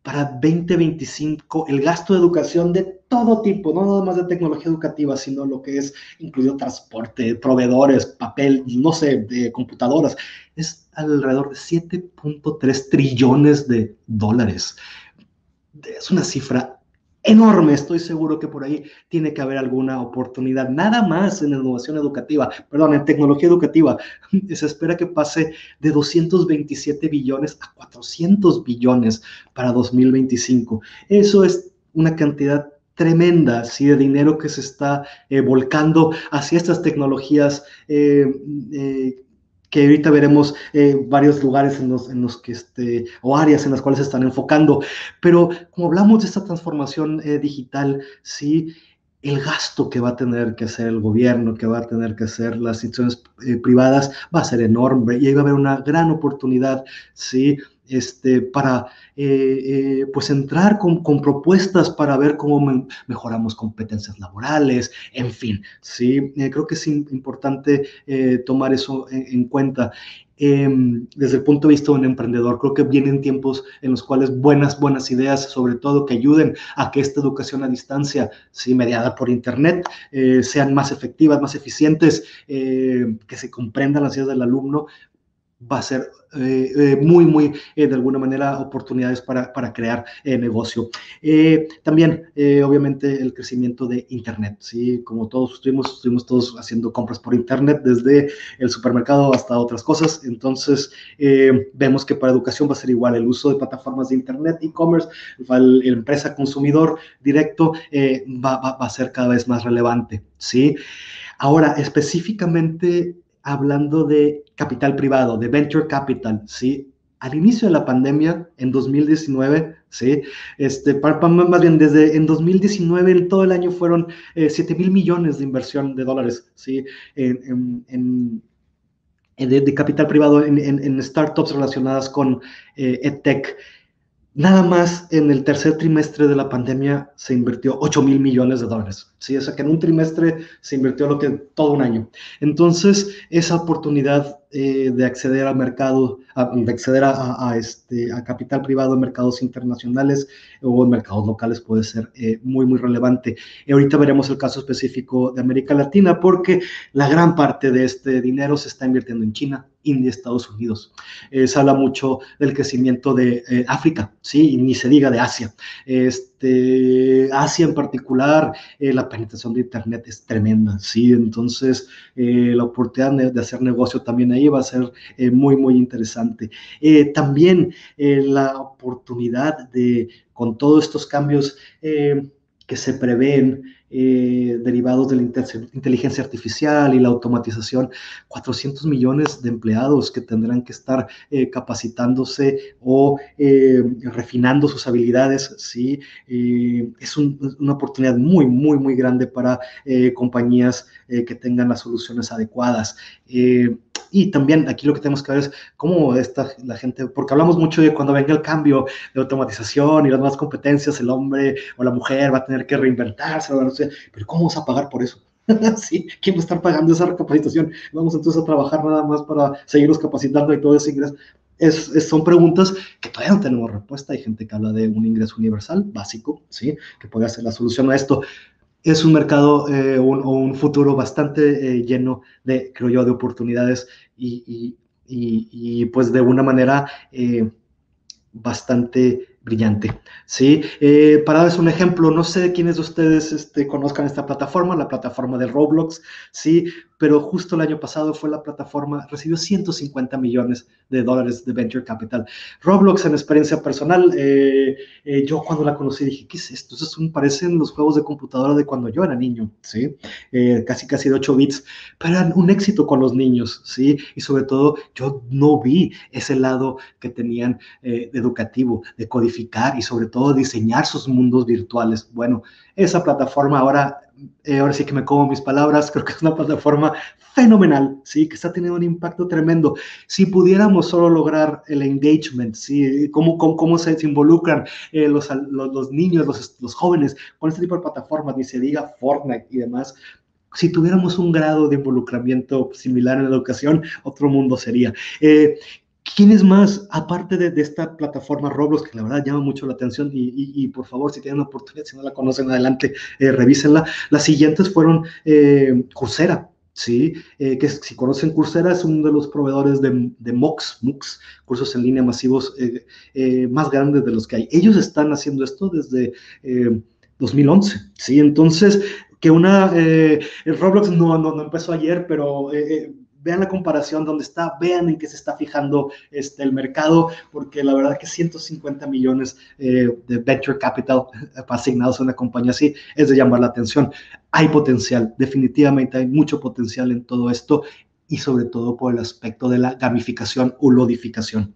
para veinte veinticinco el gasto de educación de todo tipo, no nada más de tecnología educativa, sino lo que es incluido transporte, proveedores, papel, no sé, de computadoras, es alrededor de siete punto tres trillones de dólares. Es una cifra enorme. Estoy seguro que por ahí tiene que haber alguna oportunidad, nada más en innovación educativa, perdón, en tecnología educativa. Se espera que pase de doscientos veintisiete billones a cuatrocientos billones para dos mil veinticinco. Eso es una cantidad tremenda, ¿sí?, de dinero que se está eh, volcando hacia estas tecnologías eh, eh, que ahorita veremos eh, varios lugares en los, en los que, este, o áreas en las cuales se están enfocando. Pero como hablamos de esta transformación eh, digital, sí, el gasto que va a tener que hacer el gobierno, que va a tener que hacer las instituciones eh, privadas, va a ser enorme y ahí va a haber una gran oportunidad, sí, este, para eh, eh, pues entrar con, con propuestas para ver cómo me, mejoramos competencias laborales, en fin, sí, eh, creo que es importante eh, tomar eso en, en cuenta. Eh, desde el punto de vista de un emprendedor, creo que vienen tiempos en los cuales buenas, buenas ideas, sobre todo que ayuden a que esta educación a distancia, sí, mediada por internet, eh, sean más efectivas, más eficientes, eh, que se comprendan las ideas del alumno, va a ser eh, eh, muy, muy, eh, de alguna manera, oportunidades para, para crear eh, negocio. Eh, también, eh, obviamente, el crecimiento de Internet, ¿sí? Como todos estuvimos, estuvimos todos haciendo compras por Internet, desde el supermercado hasta otras cosas. Entonces, eh, vemos que para educación va a ser igual. El uso de plataformas de Internet, e-commerce, la empresa consumidor directo eh, va, va, va a ser cada vez más relevante, ¿sí? Ahora, específicamente hablando de capital privado, de venture capital, ¿sí? Al inicio de la pandemia, en dos mil diecinueve, ¿sí? Este, para, para, más bien, desde en dos mil diecinueve, en todo el año fueron eh, siete mil millones de inversión de dólares, ¿sí? En, en, en, de, de capital privado en, en, en startups relacionadas con eh, EdTech. Nada más en el tercer trimestre de la pandemia se invirtió ocho mil millones de dólares. ¿Sí? O sea que en un trimestre se invirtió lo que todo un año. Entonces, esa oportunidad eh, de acceder al mercado, a, de acceder a, a, a, este, a capital privado en mercados internacionales o en mercados locales puede ser eh, muy, muy relevante. Y ahorita veremos el caso específico de América Latina porque la gran parte de este dinero se está invirtiendo en China, India, Estados Unidos. Eh, se habla mucho del crecimiento de eh, África, ¿sí? Y ni se diga de Asia. Este, Asia en particular, eh, la penetración de Internet es tremenda, ¿sí? Entonces, eh, la oportunidad de, de hacer negocio también ahí va a ser eh, muy, muy interesante. Eh, también eh, la oportunidad de, con todos estos cambios eh, que se prevén, Eh, derivados de la inteligencia artificial y la automatización, cuatrocientos millones de empleados que tendrán que estar eh, capacitándose o eh, refinando sus habilidades, ¿sí? Eh, es un, una oportunidad muy, muy, muy grande para eh, compañías eh, que tengan las soluciones adecuadas. Eh, Y también aquí lo que tenemos que ver es cómo esta, la gente, porque hablamos mucho de cuando venga el cambio de automatización y las nuevas competencias, el hombre o la mujer va a tener que reinventarse, no sé, pero ¿cómo vas a pagar por eso? ¿Sí? ¿Quién va a estar pagando esa capacitación? Vamos entonces a trabajar nada más para seguirnos capacitando y todo ese ingreso. Es, es, son preguntas que todavía no tenemos respuesta. Hay gente que habla de un ingreso universal básico, ¿sí? Que puede ser la solución a esto. Es un mercado eh, un, o un futuro bastante eh, lleno de, creo yo, de oportunidades y, y, y, y pues de una manera eh, bastante brillante, ¿sí? Eh, para darles un ejemplo, no sé quiénes de ustedes este, conozcan esta plataforma, la plataforma de Roblox, ¿sí? Pero justo el año pasado fue la plataforma, recibió ciento cincuenta millones de dólares de Venture Capital. Roblox, en experiencia personal, eh, eh, yo cuando la conocí dije, ¿qué es esto? Eso es, parecen los juegos de computadora de cuando yo era niño, ¿sí? Eh, casi casi de ocho bits, pero eran un éxito con los niños, ¿sí? Y sobre todo, yo no vi ese lado que tenían eh, educativo, de codificar y sobre todo diseñar sus mundos virtuales. Bueno, esa plataforma ahora, eh, ahora sí que me como mis palabras, creo que es una plataforma fenomenal, ¿sí? Que está teniendo un impacto tremendo. Si pudiéramos solo lograr el engagement, ¿sí? Cómo, cómo, cómo se, se involucran eh, los, los, los niños, los, los jóvenes con este tipo de plataformas, ni se diga Fortnite y demás. Si tuviéramos un grado de involucramiento similar en la educación, otro mundo sería. Eh, ¿Quién es más, aparte de, de esta plataforma Roblox, que la verdad llama mucho la atención y, y, y por favor, si tienen la oportunidad, si no la conocen, adelante, eh, revísenla. Las siguientes fueron eh, Coursera, ¿sí? Eh, que si conocen Coursera, es uno de los proveedores de, de MOOCs, MOOCs, cursos en línea masivos eh, eh, más grandes de los que hay. Ellos están haciendo esto desde eh, dos mil once, ¿sí? Entonces, que una, eh, Roblox no, no, no empezó ayer, pero... Eh, vean la comparación donde está, vean en qué se está fijando este, el mercado, porque la verdad que ciento cincuenta millones eh, de venture capital asignados a una compañía así es de llamar la atención. Hay potencial, definitivamente hay mucho potencial en todo esto y sobre todo por el aspecto de la gamificación o lodificación.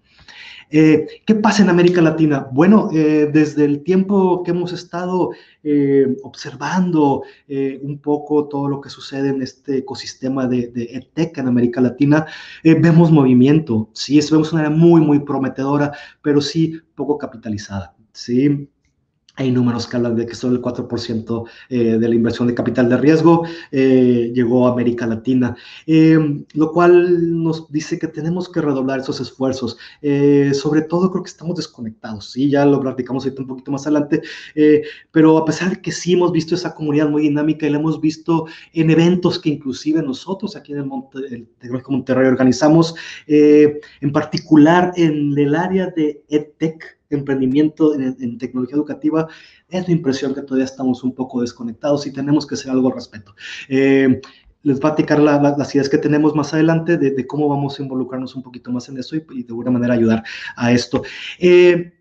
Eh, ¿Qué pasa en América Latina? Bueno, eh, desde el tiempo que hemos estado eh, observando eh, un poco todo lo que sucede en este ecosistema de, de EdTech en América Latina, eh, vemos movimiento, sí, vemos una área muy, muy prometedora, pero sí poco capitalizada, sí. Hay números que hablan de que solo el cuatro por ciento eh, de la inversión de capital de riesgo eh, llegó a América Latina, eh, lo cual nos dice que tenemos que redoblar esos esfuerzos. Eh, sobre todo creo que estamos desconectados, ¿sí? Ya lo platicamos ahorita un poquito más adelante, eh, pero a pesar de que sí hemos visto esa comunidad muy dinámica y la hemos visto en eventos que inclusive nosotros aquí en el, Monte, el Tecnológico Monterrey organizamos, eh, en particular en el área de EdTech, emprendimiento en, en, tecnología educativa, es la impresión que todavía estamos un poco desconectados y tenemos que hacer algo al respecto. Eh, les voy a platicar la, la, las ideas que tenemos más adelante de, de, cómo vamos a involucrarnos un poquito más en eso y, y de alguna manera ayudar a esto. Eh,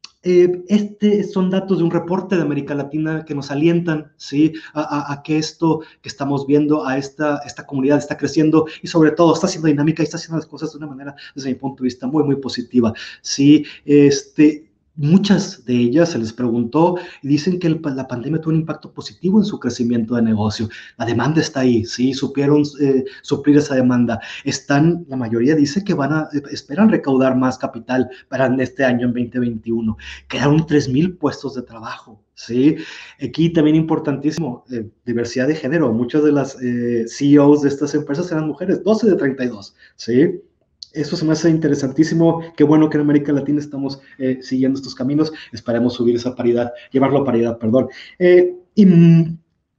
Eh, este son datos de un reporte de América Latina que nos alientan, ¿sí? a, a, a que esto que estamos viendo, a esta, esta comunidad está creciendo y sobre todo está siendo dinámica y está haciendo las cosas de una manera, desde mi punto de vista, muy, muy positiva. ¿Sí? Este, muchas de ellas se les preguntó y dicen que el, la pandemia tuvo un impacto positivo en su crecimiento de negocio. La demanda está ahí, ¿sí? Supieron eh, suplir esa demanda. Están, la mayoría dice que van a, eh, esperan recaudar más capital para este año, en veinte veintiuno. Quedaron tres mil puestos de trabajo, ¿sí? Aquí también importantísimo, eh, diversidad de género. Muchas de las eh, C E Os de estas empresas eran mujeres, doce de treinta y dos, ¿sí? Eso se me hace interesantísimo. Qué bueno que en América Latina estamos eh, siguiendo estos caminos. Esperemos subir esa paridad, llevarlo a paridad, perdón. Eh, y mm,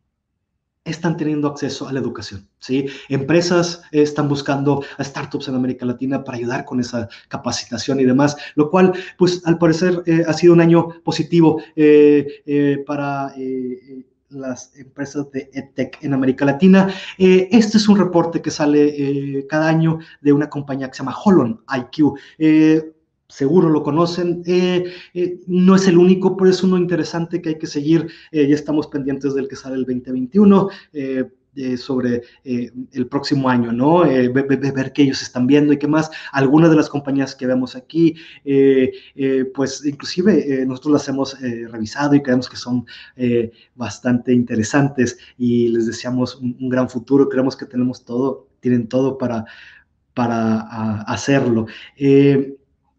están teniendo acceso a la educación, ¿sí? Empresas eh, están buscando a startups en América Latina para ayudar con esa capacitación y demás, lo cual, pues, al parecer eh, ha sido un año positivo eh, eh, para... Eh, las empresas de EdTech en América Latina. Eh, este es un reporte que sale eh, cada año de una compañía que se llama Holon I Q. Eh, seguro lo conocen, eh, eh, no es el único, pero es uno interesante que hay que seguir. Eh, ya estamos pendientes del que sale el veinte veintiuno. Eh, Eh, sobre eh, el próximo año, ¿no? Eh, ver, ver qué ellos están viendo y qué más. Algunas de las compañías que vemos aquí, eh, eh, pues inclusive eh, nosotros las hemos eh, revisado y creemos que son eh, bastante interesantes y les deseamos un, un gran futuro. Creemos que tenemos todo, tienen todo para, para a, hacerlo. Eh,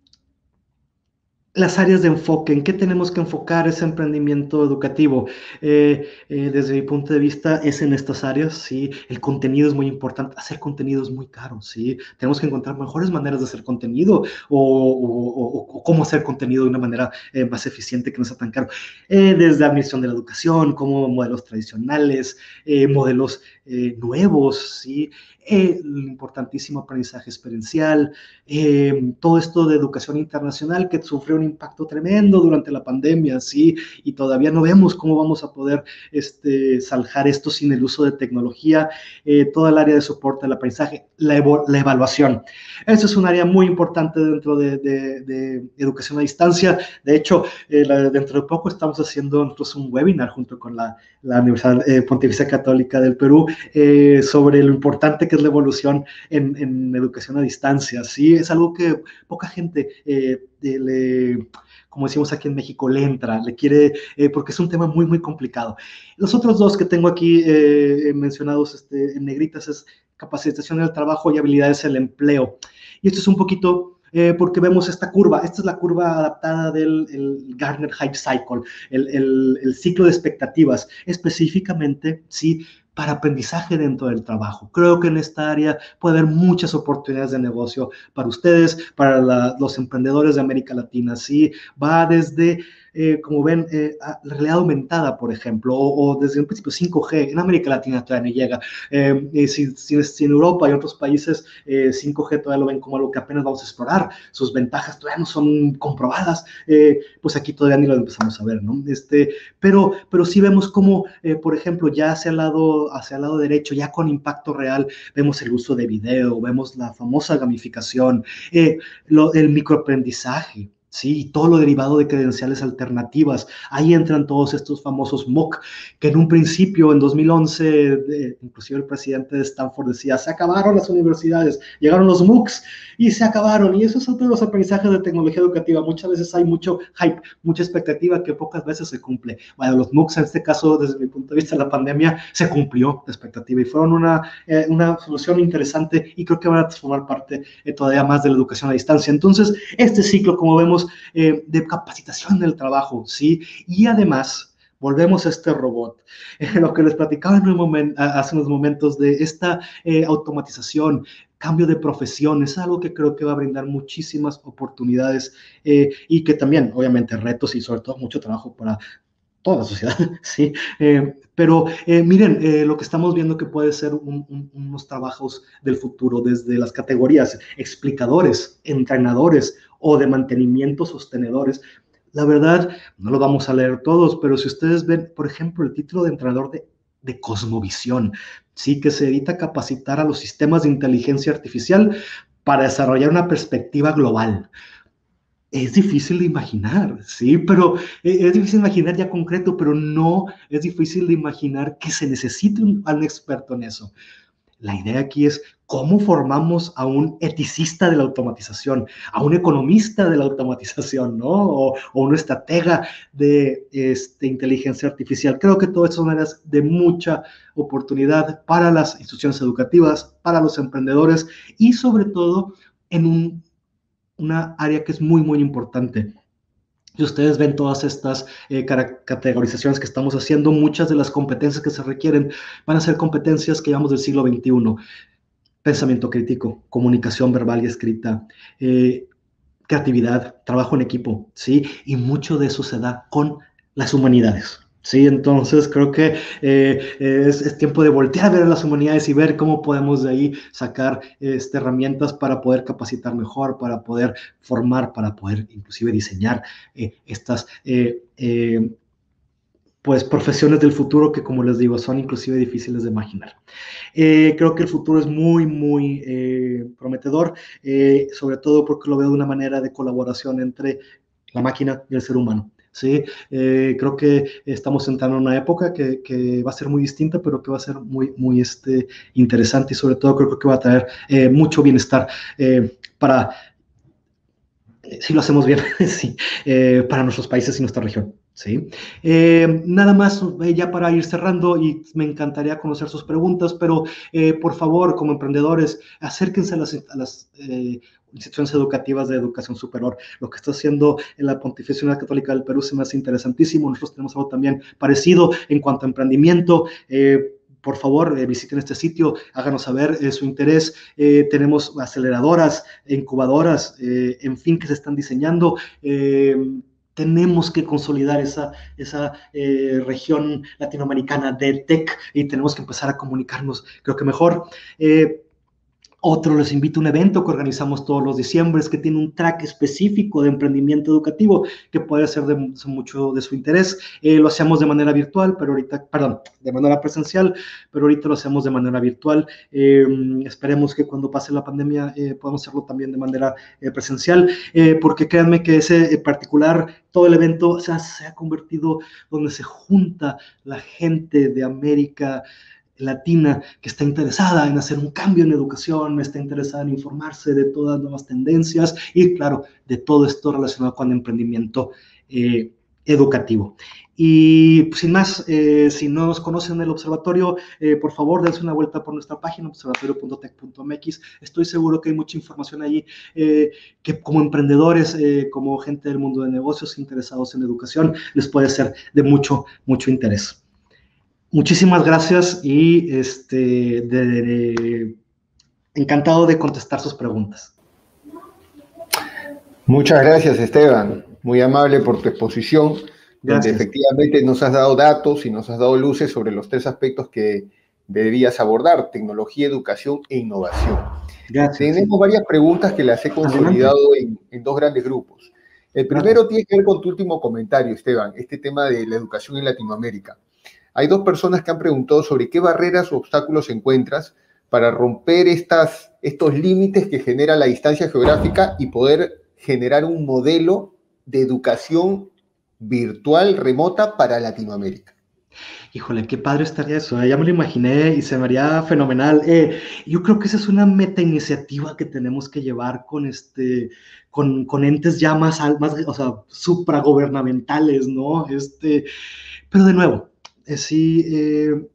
Las áreas de enfoque, ¿en qué tenemos que enfocar ese emprendimiento educativo? Eh, eh, desde mi punto de vista es en estas áreas, ¿sí? El contenido es muy importante, hacer contenido es muy caro, ¿sí? Tenemos que encontrar mejores maneras de hacer contenido o, o, o, o cómo hacer contenido de una manera eh, más eficiente que no sea tan caro. Eh, desde la administración de la educación, como modelos tradicionales, eh, modelos eh, nuevos, ¿sí? Eh, el importantísimo aprendizaje experiencial, eh, todo esto de educación internacional que sufrió un impacto tremendo durante la pandemia, ¿sí? Y todavía no vemos cómo vamos a poder este, zanjar esto sin el uso de tecnología, eh, toda el área de soporte al aprendizaje, la, evo- la evaluación. Eso es un área muy importante dentro de, de, de educación a distancia. De hecho, eh, la, dentro de poco estamos haciendo nosotros un webinar junto con la, la Universidad eh, Pontificia Católica del Perú eh, sobre lo importante que es la evolución en, en educación a distancia, ¿sí? Es algo que poca gente eh, le, como decimos aquí en México, le entra, le quiere, eh, porque es un tema muy, muy complicado. Los otros dos que tengo aquí eh, mencionados este, en negritas es capacitación en el trabajo y habilidades en el empleo. Y esto es un poquito... Eh, porque vemos esta curva, esta es la curva adaptada del el Gartner Hype Cycle, el, el, el ciclo de expectativas, específicamente, sí, para aprendizaje dentro del trabajo. Creo que en esta área puede haber muchas oportunidades de negocio para ustedes, para la, los emprendedores de América Latina. Sí, va desde, eh, como ven, eh, la realidad aumentada, por ejemplo, o, o desde un principio cinco G. En América Latina todavía no llega. Eh, eh, si, si, si en Europa y otros países eh, cinco G todavía lo ven como algo que apenas vamos a explorar, sus ventajas todavía no son comprobadas, eh, pues aquí todavía ni lo empezamos a ver, ¿no? Este, pero, pero sí vemos como, eh, por ejemplo, ya hacia el lado hacia el lado derecho, ya con impacto real, vemos el uso de video, vemos la famosa gamificación, eh, lo, el microaprendizaje, ¿sí? Y todo lo derivado de credenciales alternativas. Ahí entran todos estos famosos M O O C, que en un principio, en dos mil once, eh, inclusive el presidente de Stanford decía, se acabaron las universidades, llegaron los M O O Cs y se acabaron. Y eso es otro de los aprendizajes de tecnología educativa. Muchas veces hay mucho hype, mucha expectativa que pocas veces se cumple. Bueno, los M O O Cs en este caso, desde mi punto de vista, la pandemia se cumplió la expectativa y fueron una, eh, una solución interesante y creo que van a transformar parte eh, todavía más de la educación a distancia. Entonces, este ciclo, como vemos, eh, de capacitación del trabajo, ¿sí? Y además, volvemos a este robot, eh, lo que les platicaba en un momento, hace unos momentos de esta eh, automatización, cambio de profesión, es algo que creo que va a brindar muchísimas oportunidades eh, y que también, obviamente, retos y sobre todo mucho trabajo para toda la sociedad, ¿sí? Eh, pero eh, miren, eh, lo que estamos viendo que puede ser un, un, unos trabajos del futuro, desde las categorías explicadores, entrenadores o de mantenimiento sostenedores. La verdad, no lo vamos a leer todos, pero si ustedes ven, por ejemplo, el título de entrenador de, de Cosmovisión, sí, que se dedica a capacitar a los sistemas de inteligencia artificial para desarrollar una perspectiva global. Es difícil de imaginar, sí, pero es difícil de imaginar ya concreto, pero no es difícil de imaginar que se necesite un, un experto en eso. La idea aquí es cómo formamos a un eticista de la automatización, a un economista de la automatización, ¿no? O, o un estratega de este, inteligencia artificial. Creo que todas son áreas de mucha oportunidad para las instituciones educativas, para los emprendedores y sobre todo en un una área que es muy, muy importante. Si ustedes ven todas estas eh, categorizaciones que estamos haciendo, muchas de las competencias que se requieren van a ser competencias que llamamos del siglo veintiuno. Pensamiento crítico, comunicación verbal y escrita, eh, creatividad, trabajo en equipo, ¿sí? Y mucho de eso se da con las humanidades. Sí, entonces creo que eh, es, es tiempo de voltear a ver las humanidades y ver cómo podemos de ahí sacar este, herramientas para poder capacitar mejor, para poder formar, para poder inclusive diseñar eh, estas eh, eh, pues profesiones del futuro que, como les digo, son inclusive difíciles de imaginar. Eh, creo que el futuro es muy, muy eh, prometedor, eh, sobre todo porque lo veo de una manera de colaboración entre la máquina y el ser humano. Sí, eh, creo que estamos entrando en una época que, que, va a ser muy distinta, pero que va a ser muy, muy este, interesante y sobre todo creo que va a traer eh, mucho bienestar eh, para, eh, si lo hacemos bien, sí, eh, para nuestros países y nuestra región. Sí. Eh, nada más eh, ya para ir cerrando y me encantaría conocer sus preguntas, pero eh, por favor, como emprendedores, acérquense a las, a las eh, instituciones educativas de educación superior. Lo que está haciendo en la Pontificia Universidad Católica del Perú se me hace interesantísimo. Nosotros tenemos algo también parecido en cuanto a emprendimiento. Eh, por favor, eh, visiten este sitio, háganos saber eh, su interés. Eh, tenemos aceleradoras, incubadoras, eh, en fin, que se están diseñando. Eh, tenemos que consolidar esa, esa eh, región latinoamericana de tech y tenemos que empezar a comunicarnos, creo que mejor. Eh, Otro, les invito a un evento que organizamos todos los diciembres que tiene un track específico de emprendimiento educativo que puede ser de, de mucho de su interés. Eh, lo hacemos de manera virtual, pero ahorita, perdón, de manera presencial, pero ahorita lo hacemos de manera virtual. Eh, esperemos que cuando pase la pandemia eh, podamos hacerlo también de manera eh, presencial, eh, porque créanme que ese en particular, todo el evento o sea, se ha convertido donde se junta la gente de América Latina que está interesada en hacer un cambio en educación, está interesada en informarse de todas las nuevas tendencias y, claro, de todo esto relacionado con el emprendimiento eh, educativo. Y sin más, eh, si no nos conocen el observatorio, eh, por favor, dense una vuelta por nuestra página, observatorio punto tec punto m x. Estoy seguro que hay mucha información allí eh, que como emprendedores, eh, como gente del mundo de negocios interesados en educación, les puede ser de mucho, mucho interés. muchísimas gracias y este, de, de, encantado de contestar sus preguntas. Muchas gracias, Esteban. Muy amable por tu exposición, donde Gracias. efectivamente nos has dado datos y nos has dado luces sobre los tres aspectos que debías abordar: tecnología, educación e innovación. Gracias. Tenemos varias preguntas que las he consolidado en, en dos grandes grupos. El primero Gracias. Tiene que ver con tu último comentario, Esteban, este tema de la educación en Latinoamérica. Hay dos personas que han preguntado sobre qué barreras o obstáculos encuentras para romper estas, estos límites que genera la distancia geográfica y poder generar un modelo de educación virtual remota para Latinoamérica. Híjole, qué padre estaría eso, ¿eh? Ya me lo imaginé y se me haría fenomenal. Eh, yo creo que esa es una meta iniciativa que tenemos que llevar con, este, con, con entes ya más, más, o sea, supragobernamentales, ¿no? Este, pero de nuevo, eh, sí, eh,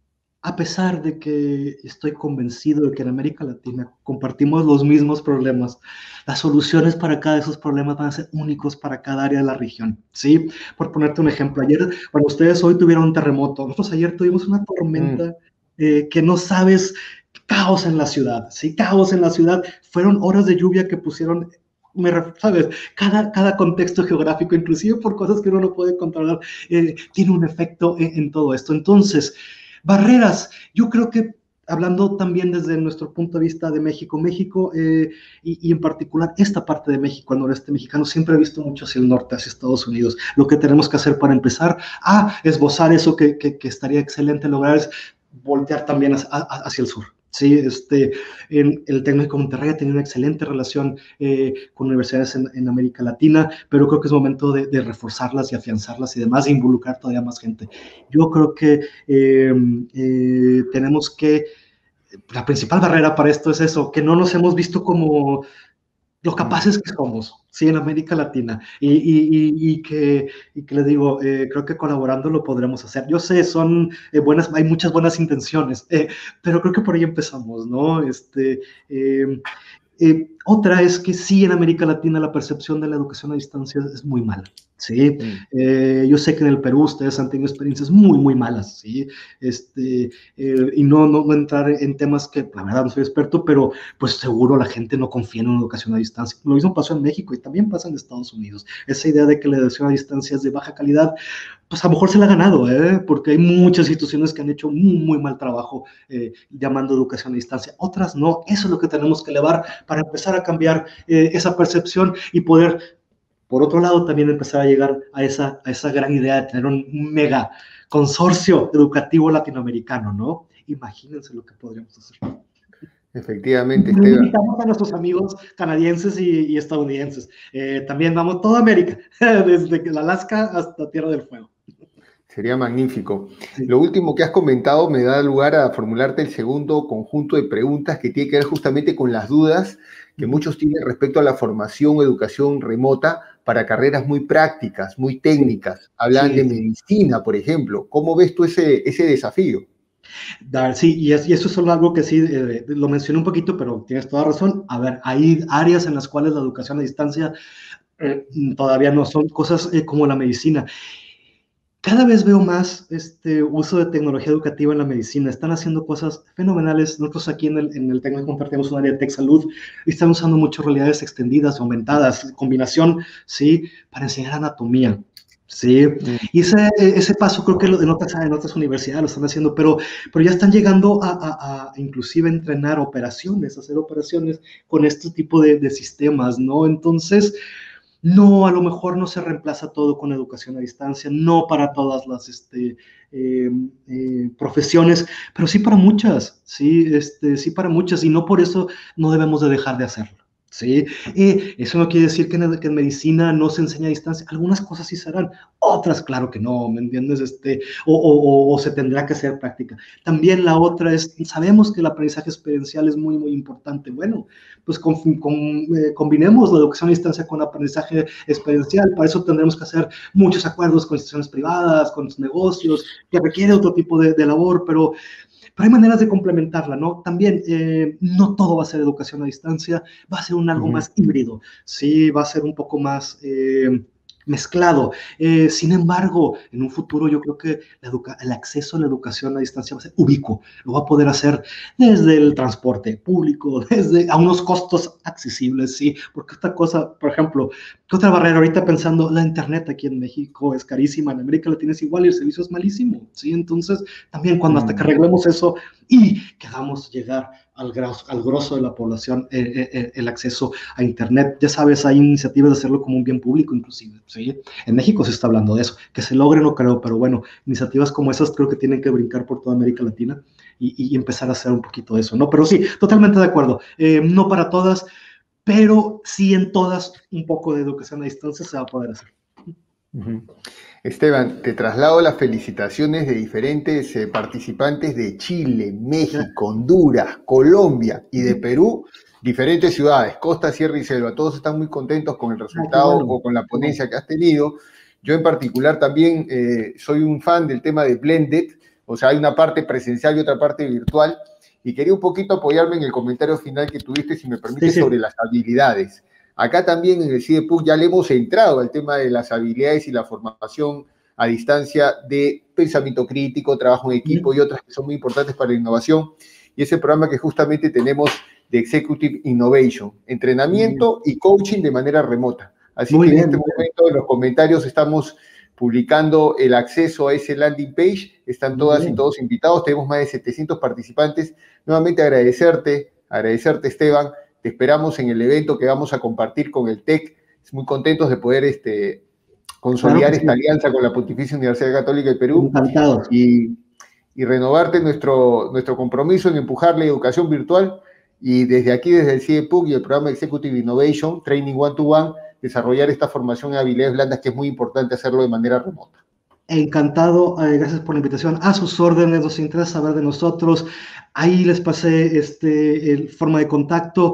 a pesar de que estoy convencido de que en América Latina compartimos los mismos problemas, las soluciones para cada de esos problemas van a ser únicos para cada área de la región, ¿sí? Por ponerte un ejemplo, ayer, bueno, ustedes hoy tuvieron un terremoto, nosotros ayer tuvimos una tormenta mm. eh, que no sabes, caos en la ciudad, ¿sí? Caos en la ciudad, fueron horas de lluvia que pusieron... Me, ¿sabes? Cada, cada contexto geográfico, inclusive por cosas que uno no puede controlar, eh, tiene un efecto en, en todo esto. Entonces, barreras, yo creo que hablando también desde nuestro punto de vista de México, México eh, y, y en particular esta parte de México, el noreste mexicano, siempre he visto mucho hacia el norte, hacia Estados Unidos. Lo que tenemos que hacer para empezar a esbozar eso que, que, que estaría excelente lograr es voltear también hacia, hacia el sur. Sí, este, en el Tecnológico de Monterrey ha tenido una excelente relación eh, con universidades en, en América Latina, pero creo que es momento de, de reforzarlas y afianzarlas y demás, e involucrar todavía más gente. Yo creo que eh, eh, tenemos que, la principal barrera para esto es eso, que no nos hemos visto como lo capaces que somos, sí, en América Latina, y, y, y, y, que, y que les digo, eh, creo que colaborando lo podremos hacer. Yo sé, son eh, buenas, hay muchas buenas intenciones, eh, pero creo que por ahí empezamos, ¿no? Este, eh, eh, otra es que sí, en América Latina la percepción de la educación a distancia es muy mala, ¿sí? Mm. Eh, yo sé que en el Perú ustedes han tenido experiencias muy, muy malas, ¿sí? Este, eh, y no, no, no entrar en temas que, la verdad, no soy experto, pero pues seguro la gente no confía en una educación a distancia. Lo mismo pasó en México y también pasa en Estados Unidos. Esa idea de que la educación a distancia es de baja calidad, pues a lo mejor se la ha ganado, ¿eh? Porque hay muchas instituciones que han hecho muy, muy mal trabajo eh, llamando educación a distancia. Otras no. Eso es lo que tenemos que elevar para empezar a cambiar eh, esa percepción y poder, por otro lado, también empezar a llegar a esa, a esa gran idea de tener un mega consorcio educativo latinoamericano, ¿no? Imagínense lo que podríamos hacer. Efectivamente, Esteban. Invitamos a nuestros amigos canadienses y, y estadounidenses. Eh, también vamos toda América, desde el Alaska hasta Tierra del Fuego. Sería magnífico. Sí. Lo último que has comentado me da lugar a formularte el segundo conjunto de preguntas que tiene que ver justamente con las dudas que muchos tienen respecto a la formación o educación remota para carreras muy prácticas, muy técnicas. Hablan sí. de medicina, por ejemplo. ¿Cómo ves tú ese, ese desafío? Sí, y, es, y eso es algo que sí, eh, lo mencioné un poquito, pero tienes toda razón. A ver, hay áreas en las cuales la educación a distancia eh, todavía no son cosas eh, como la medicina. Cada vez veo más este uso de tecnología educativa en la medicina. Están haciendo cosas fenomenales. Nosotros aquí en el, en el Tecnológico compartimos un área de Tech Salud y están usando mucho realidades extendidas, aumentadas, combinación, ¿sí? Para enseñar anatomía. Sí, y ese, ese paso creo que en otras, en otras universidades lo están haciendo, pero, pero ya están llegando a, a, a inclusive entrenar operaciones, hacer operaciones con este tipo de, de sistemas, ¿no? Entonces, no, a lo mejor no se reemplaza todo con educación a distancia, no para todas las este, eh, eh, profesiones, pero sí para muchas, sí, este, sí para muchas, y no por eso no debemos de dejar de hacerlo. ¿Sí? Eh, eso no quiere decir que en, que en medicina no se enseña a distancia. Algunas cosas sí serán, otras claro que no, ¿me entiendes? Este, o, o, o se tendrá que hacer práctica. También la otra es, sabemos que el aprendizaje experiencial es muy, muy importante. Bueno, pues con, con, eh, combinemos la educación a distancia con aprendizaje experiencial. Para eso tendremos que hacer muchos acuerdos con instituciones privadas, con los negocios, que requiere otro tipo de, de labor, pero... Pero hay maneras de complementarla, ¿no? También eh, no todo va a ser educación a distancia, va a ser un algo uh-huh. más híbrido, sí, va a ser un poco más, eh, mezclado. Eh, sin embargo, en un futuro yo creo que la el acceso a la educación a distancia va a ser ubicuo. Lo va a poder hacer desde el transporte público, desde a unos costos accesibles, sí, porque esta cosa, por ejemplo, ¿qué otra barrera? Ahorita pensando, la internet aquí en México es carísima, en América Latina es igual y el servicio es malísimo, sí, entonces también cuando hasta que arreglemos eso y que hagamos llegar al, grosso, al grosso de la población eh, eh, el acceso a internet, ya sabes, hay iniciativas de hacerlo como un bien público inclusive, sí, en México se está hablando de eso, que se logre no creo, pero bueno, iniciativas como esas creo que tienen que brincar por toda América Latina y, y empezar a hacer un poquito de eso, ¿no? Pero sí, totalmente de acuerdo, eh, no para todas, pero sí en todas un poco de educación a distancia se va a poder hacer. Uh-huh. Esteban, te traslado las felicitaciones de diferentes eh, participantes de Chile, México, Honduras, Colombia y de Perú, diferentes ciudades, costa, sierra y selva. Todos están muy contentos con el resultado ah, bueno. o con la ponencia bueno. que has tenido. Yo en particular también eh, soy un fan del tema de Blended, o sea, hay una parte presencial y otra parte virtual, y quería un poquito apoyarme en el comentario final que tuviste, si me permites, sí, sí. sobre las habilidades. Acá también en el CIDEPUC ya le hemos entrado al tema de las habilidades y la formación a distancia de pensamiento crítico, trabajo en equipo y otras que son muy importantes para la innovación. Y ese programa que justamente tenemos de Executive Innovation, entrenamiento y coaching de manera remota. Así muy que bien, en este momento bien. en los comentarios estamos publicando el acceso a ese landing page. Están muy todas bien. y todos invitados. Tenemos más de setecientos participantes. Nuevamente agradecerte, agradecerte Esteban. Te esperamos en el evento que vamos a compartir con el T E C. Muy contentos de poder este, consolidar claro esta sí. alianza con la Pontificia Universidad Católica del Perú. Encantados. Y, y renovarte nuestro, nuestro compromiso en empujar la educación virtual. Y desde aquí, desde el CIDEPUC y el programa Executive Innovation, Training One to One, desarrollar esta formación en habilidades blandas que es muy importante hacerlo de manera remota. Encantado, eh, gracias por la invitación. A sus órdenes, nos interesa saber de nosotros. Ahí les pasé este, el forma de contacto,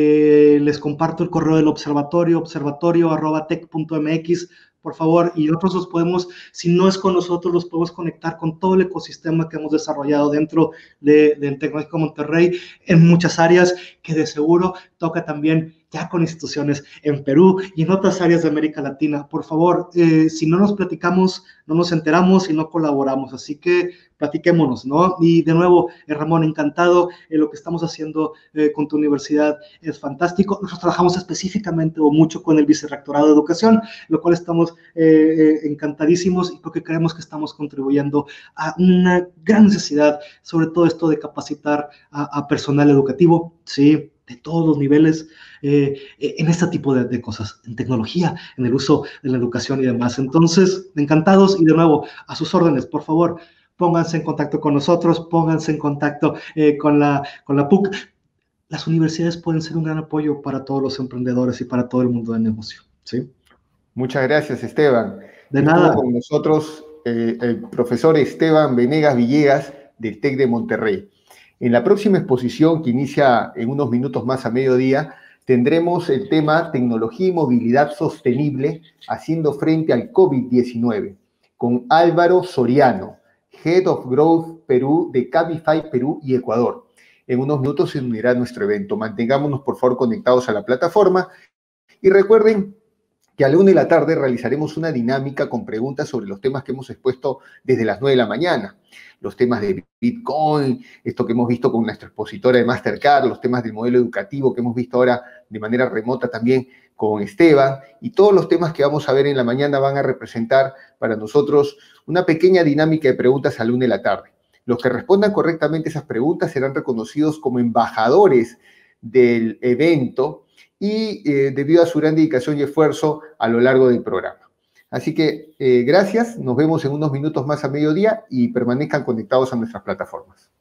eh, les comparto el correo del observatorio, observatorio arroba tec punto mx, por favor, y nosotros los podemos, si no es con nosotros, los podemos conectar con todo el ecosistema que hemos desarrollado dentro de, de Tecnológico Monterrey en muchas áreas, que de seguro toca también ya con instituciones en Perú y en otras áreas de América Latina. Por favor, eh, si no nos platicamos, no nos enteramos y no colaboramos, así que platiquémonos, ¿no? Y de nuevo, eh, Ramón, encantado, eh, lo que estamos haciendo eh, con tu universidad es fantástico. Nosotros trabajamos específicamente o mucho con el Vicerrectorado de Educación, lo cual estamos eh, eh, encantadísimos y porque creemos que estamos contribuyendo a una gran necesidad, sobre todo esto de capacitar a, a personal educativo, ¿sí?, de todos los niveles, eh, en este tipo de, de cosas, en tecnología, en el uso de la educación y demás. Entonces, encantados y de nuevo, a sus órdenes, por favor, pónganse en contacto con nosotros, pónganse en contacto eh, con, la, con la P U C. Las universidades pueden ser un gran apoyo para todos los emprendedores y para todo el mundo del negocio, ¿sí? Muchas gracias, Esteban. De Estuvo nada. con nosotros eh, el profesor Esteban Venegas Villegas del TEC de Monterrey. En la próxima exposición, que inicia en unos minutos más a mediodía, tendremos el tema Tecnología y Movilidad Sostenible haciendo frente al COVID diecinueve, con Álvaro Soriano, Head of Growth Perú de Cabify Perú y Ecuador. En unos minutos se unirá a nuestro evento. Mantengámonos, por favor, conectados a la plataforma. Y recuerden que a la una de la tarde realizaremos una dinámica con preguntas sobre los temas que hemos expuesto desde las nueve de la mañana. Los temas de Bitcoin, esto que hemos visto con nuestra expositora de Mastercard, los temas del modelo educativo que hemos visto ahora de manera remota también con Esteban, y todos los temas que vamos a ver en la mañana van a representar para nosotros una pequeña dinámica de preguntas a la una de la tarde. Los que respondan correctamente esas preguntas serán reconocidos como embajadores del evento y eh, debido a su gran dedicación y esfuerzo a lo largo del programa. Así que eh, gracias, nos vemos en unos minutos más a mediodía y permanezcan conectados a nuestras plataformas.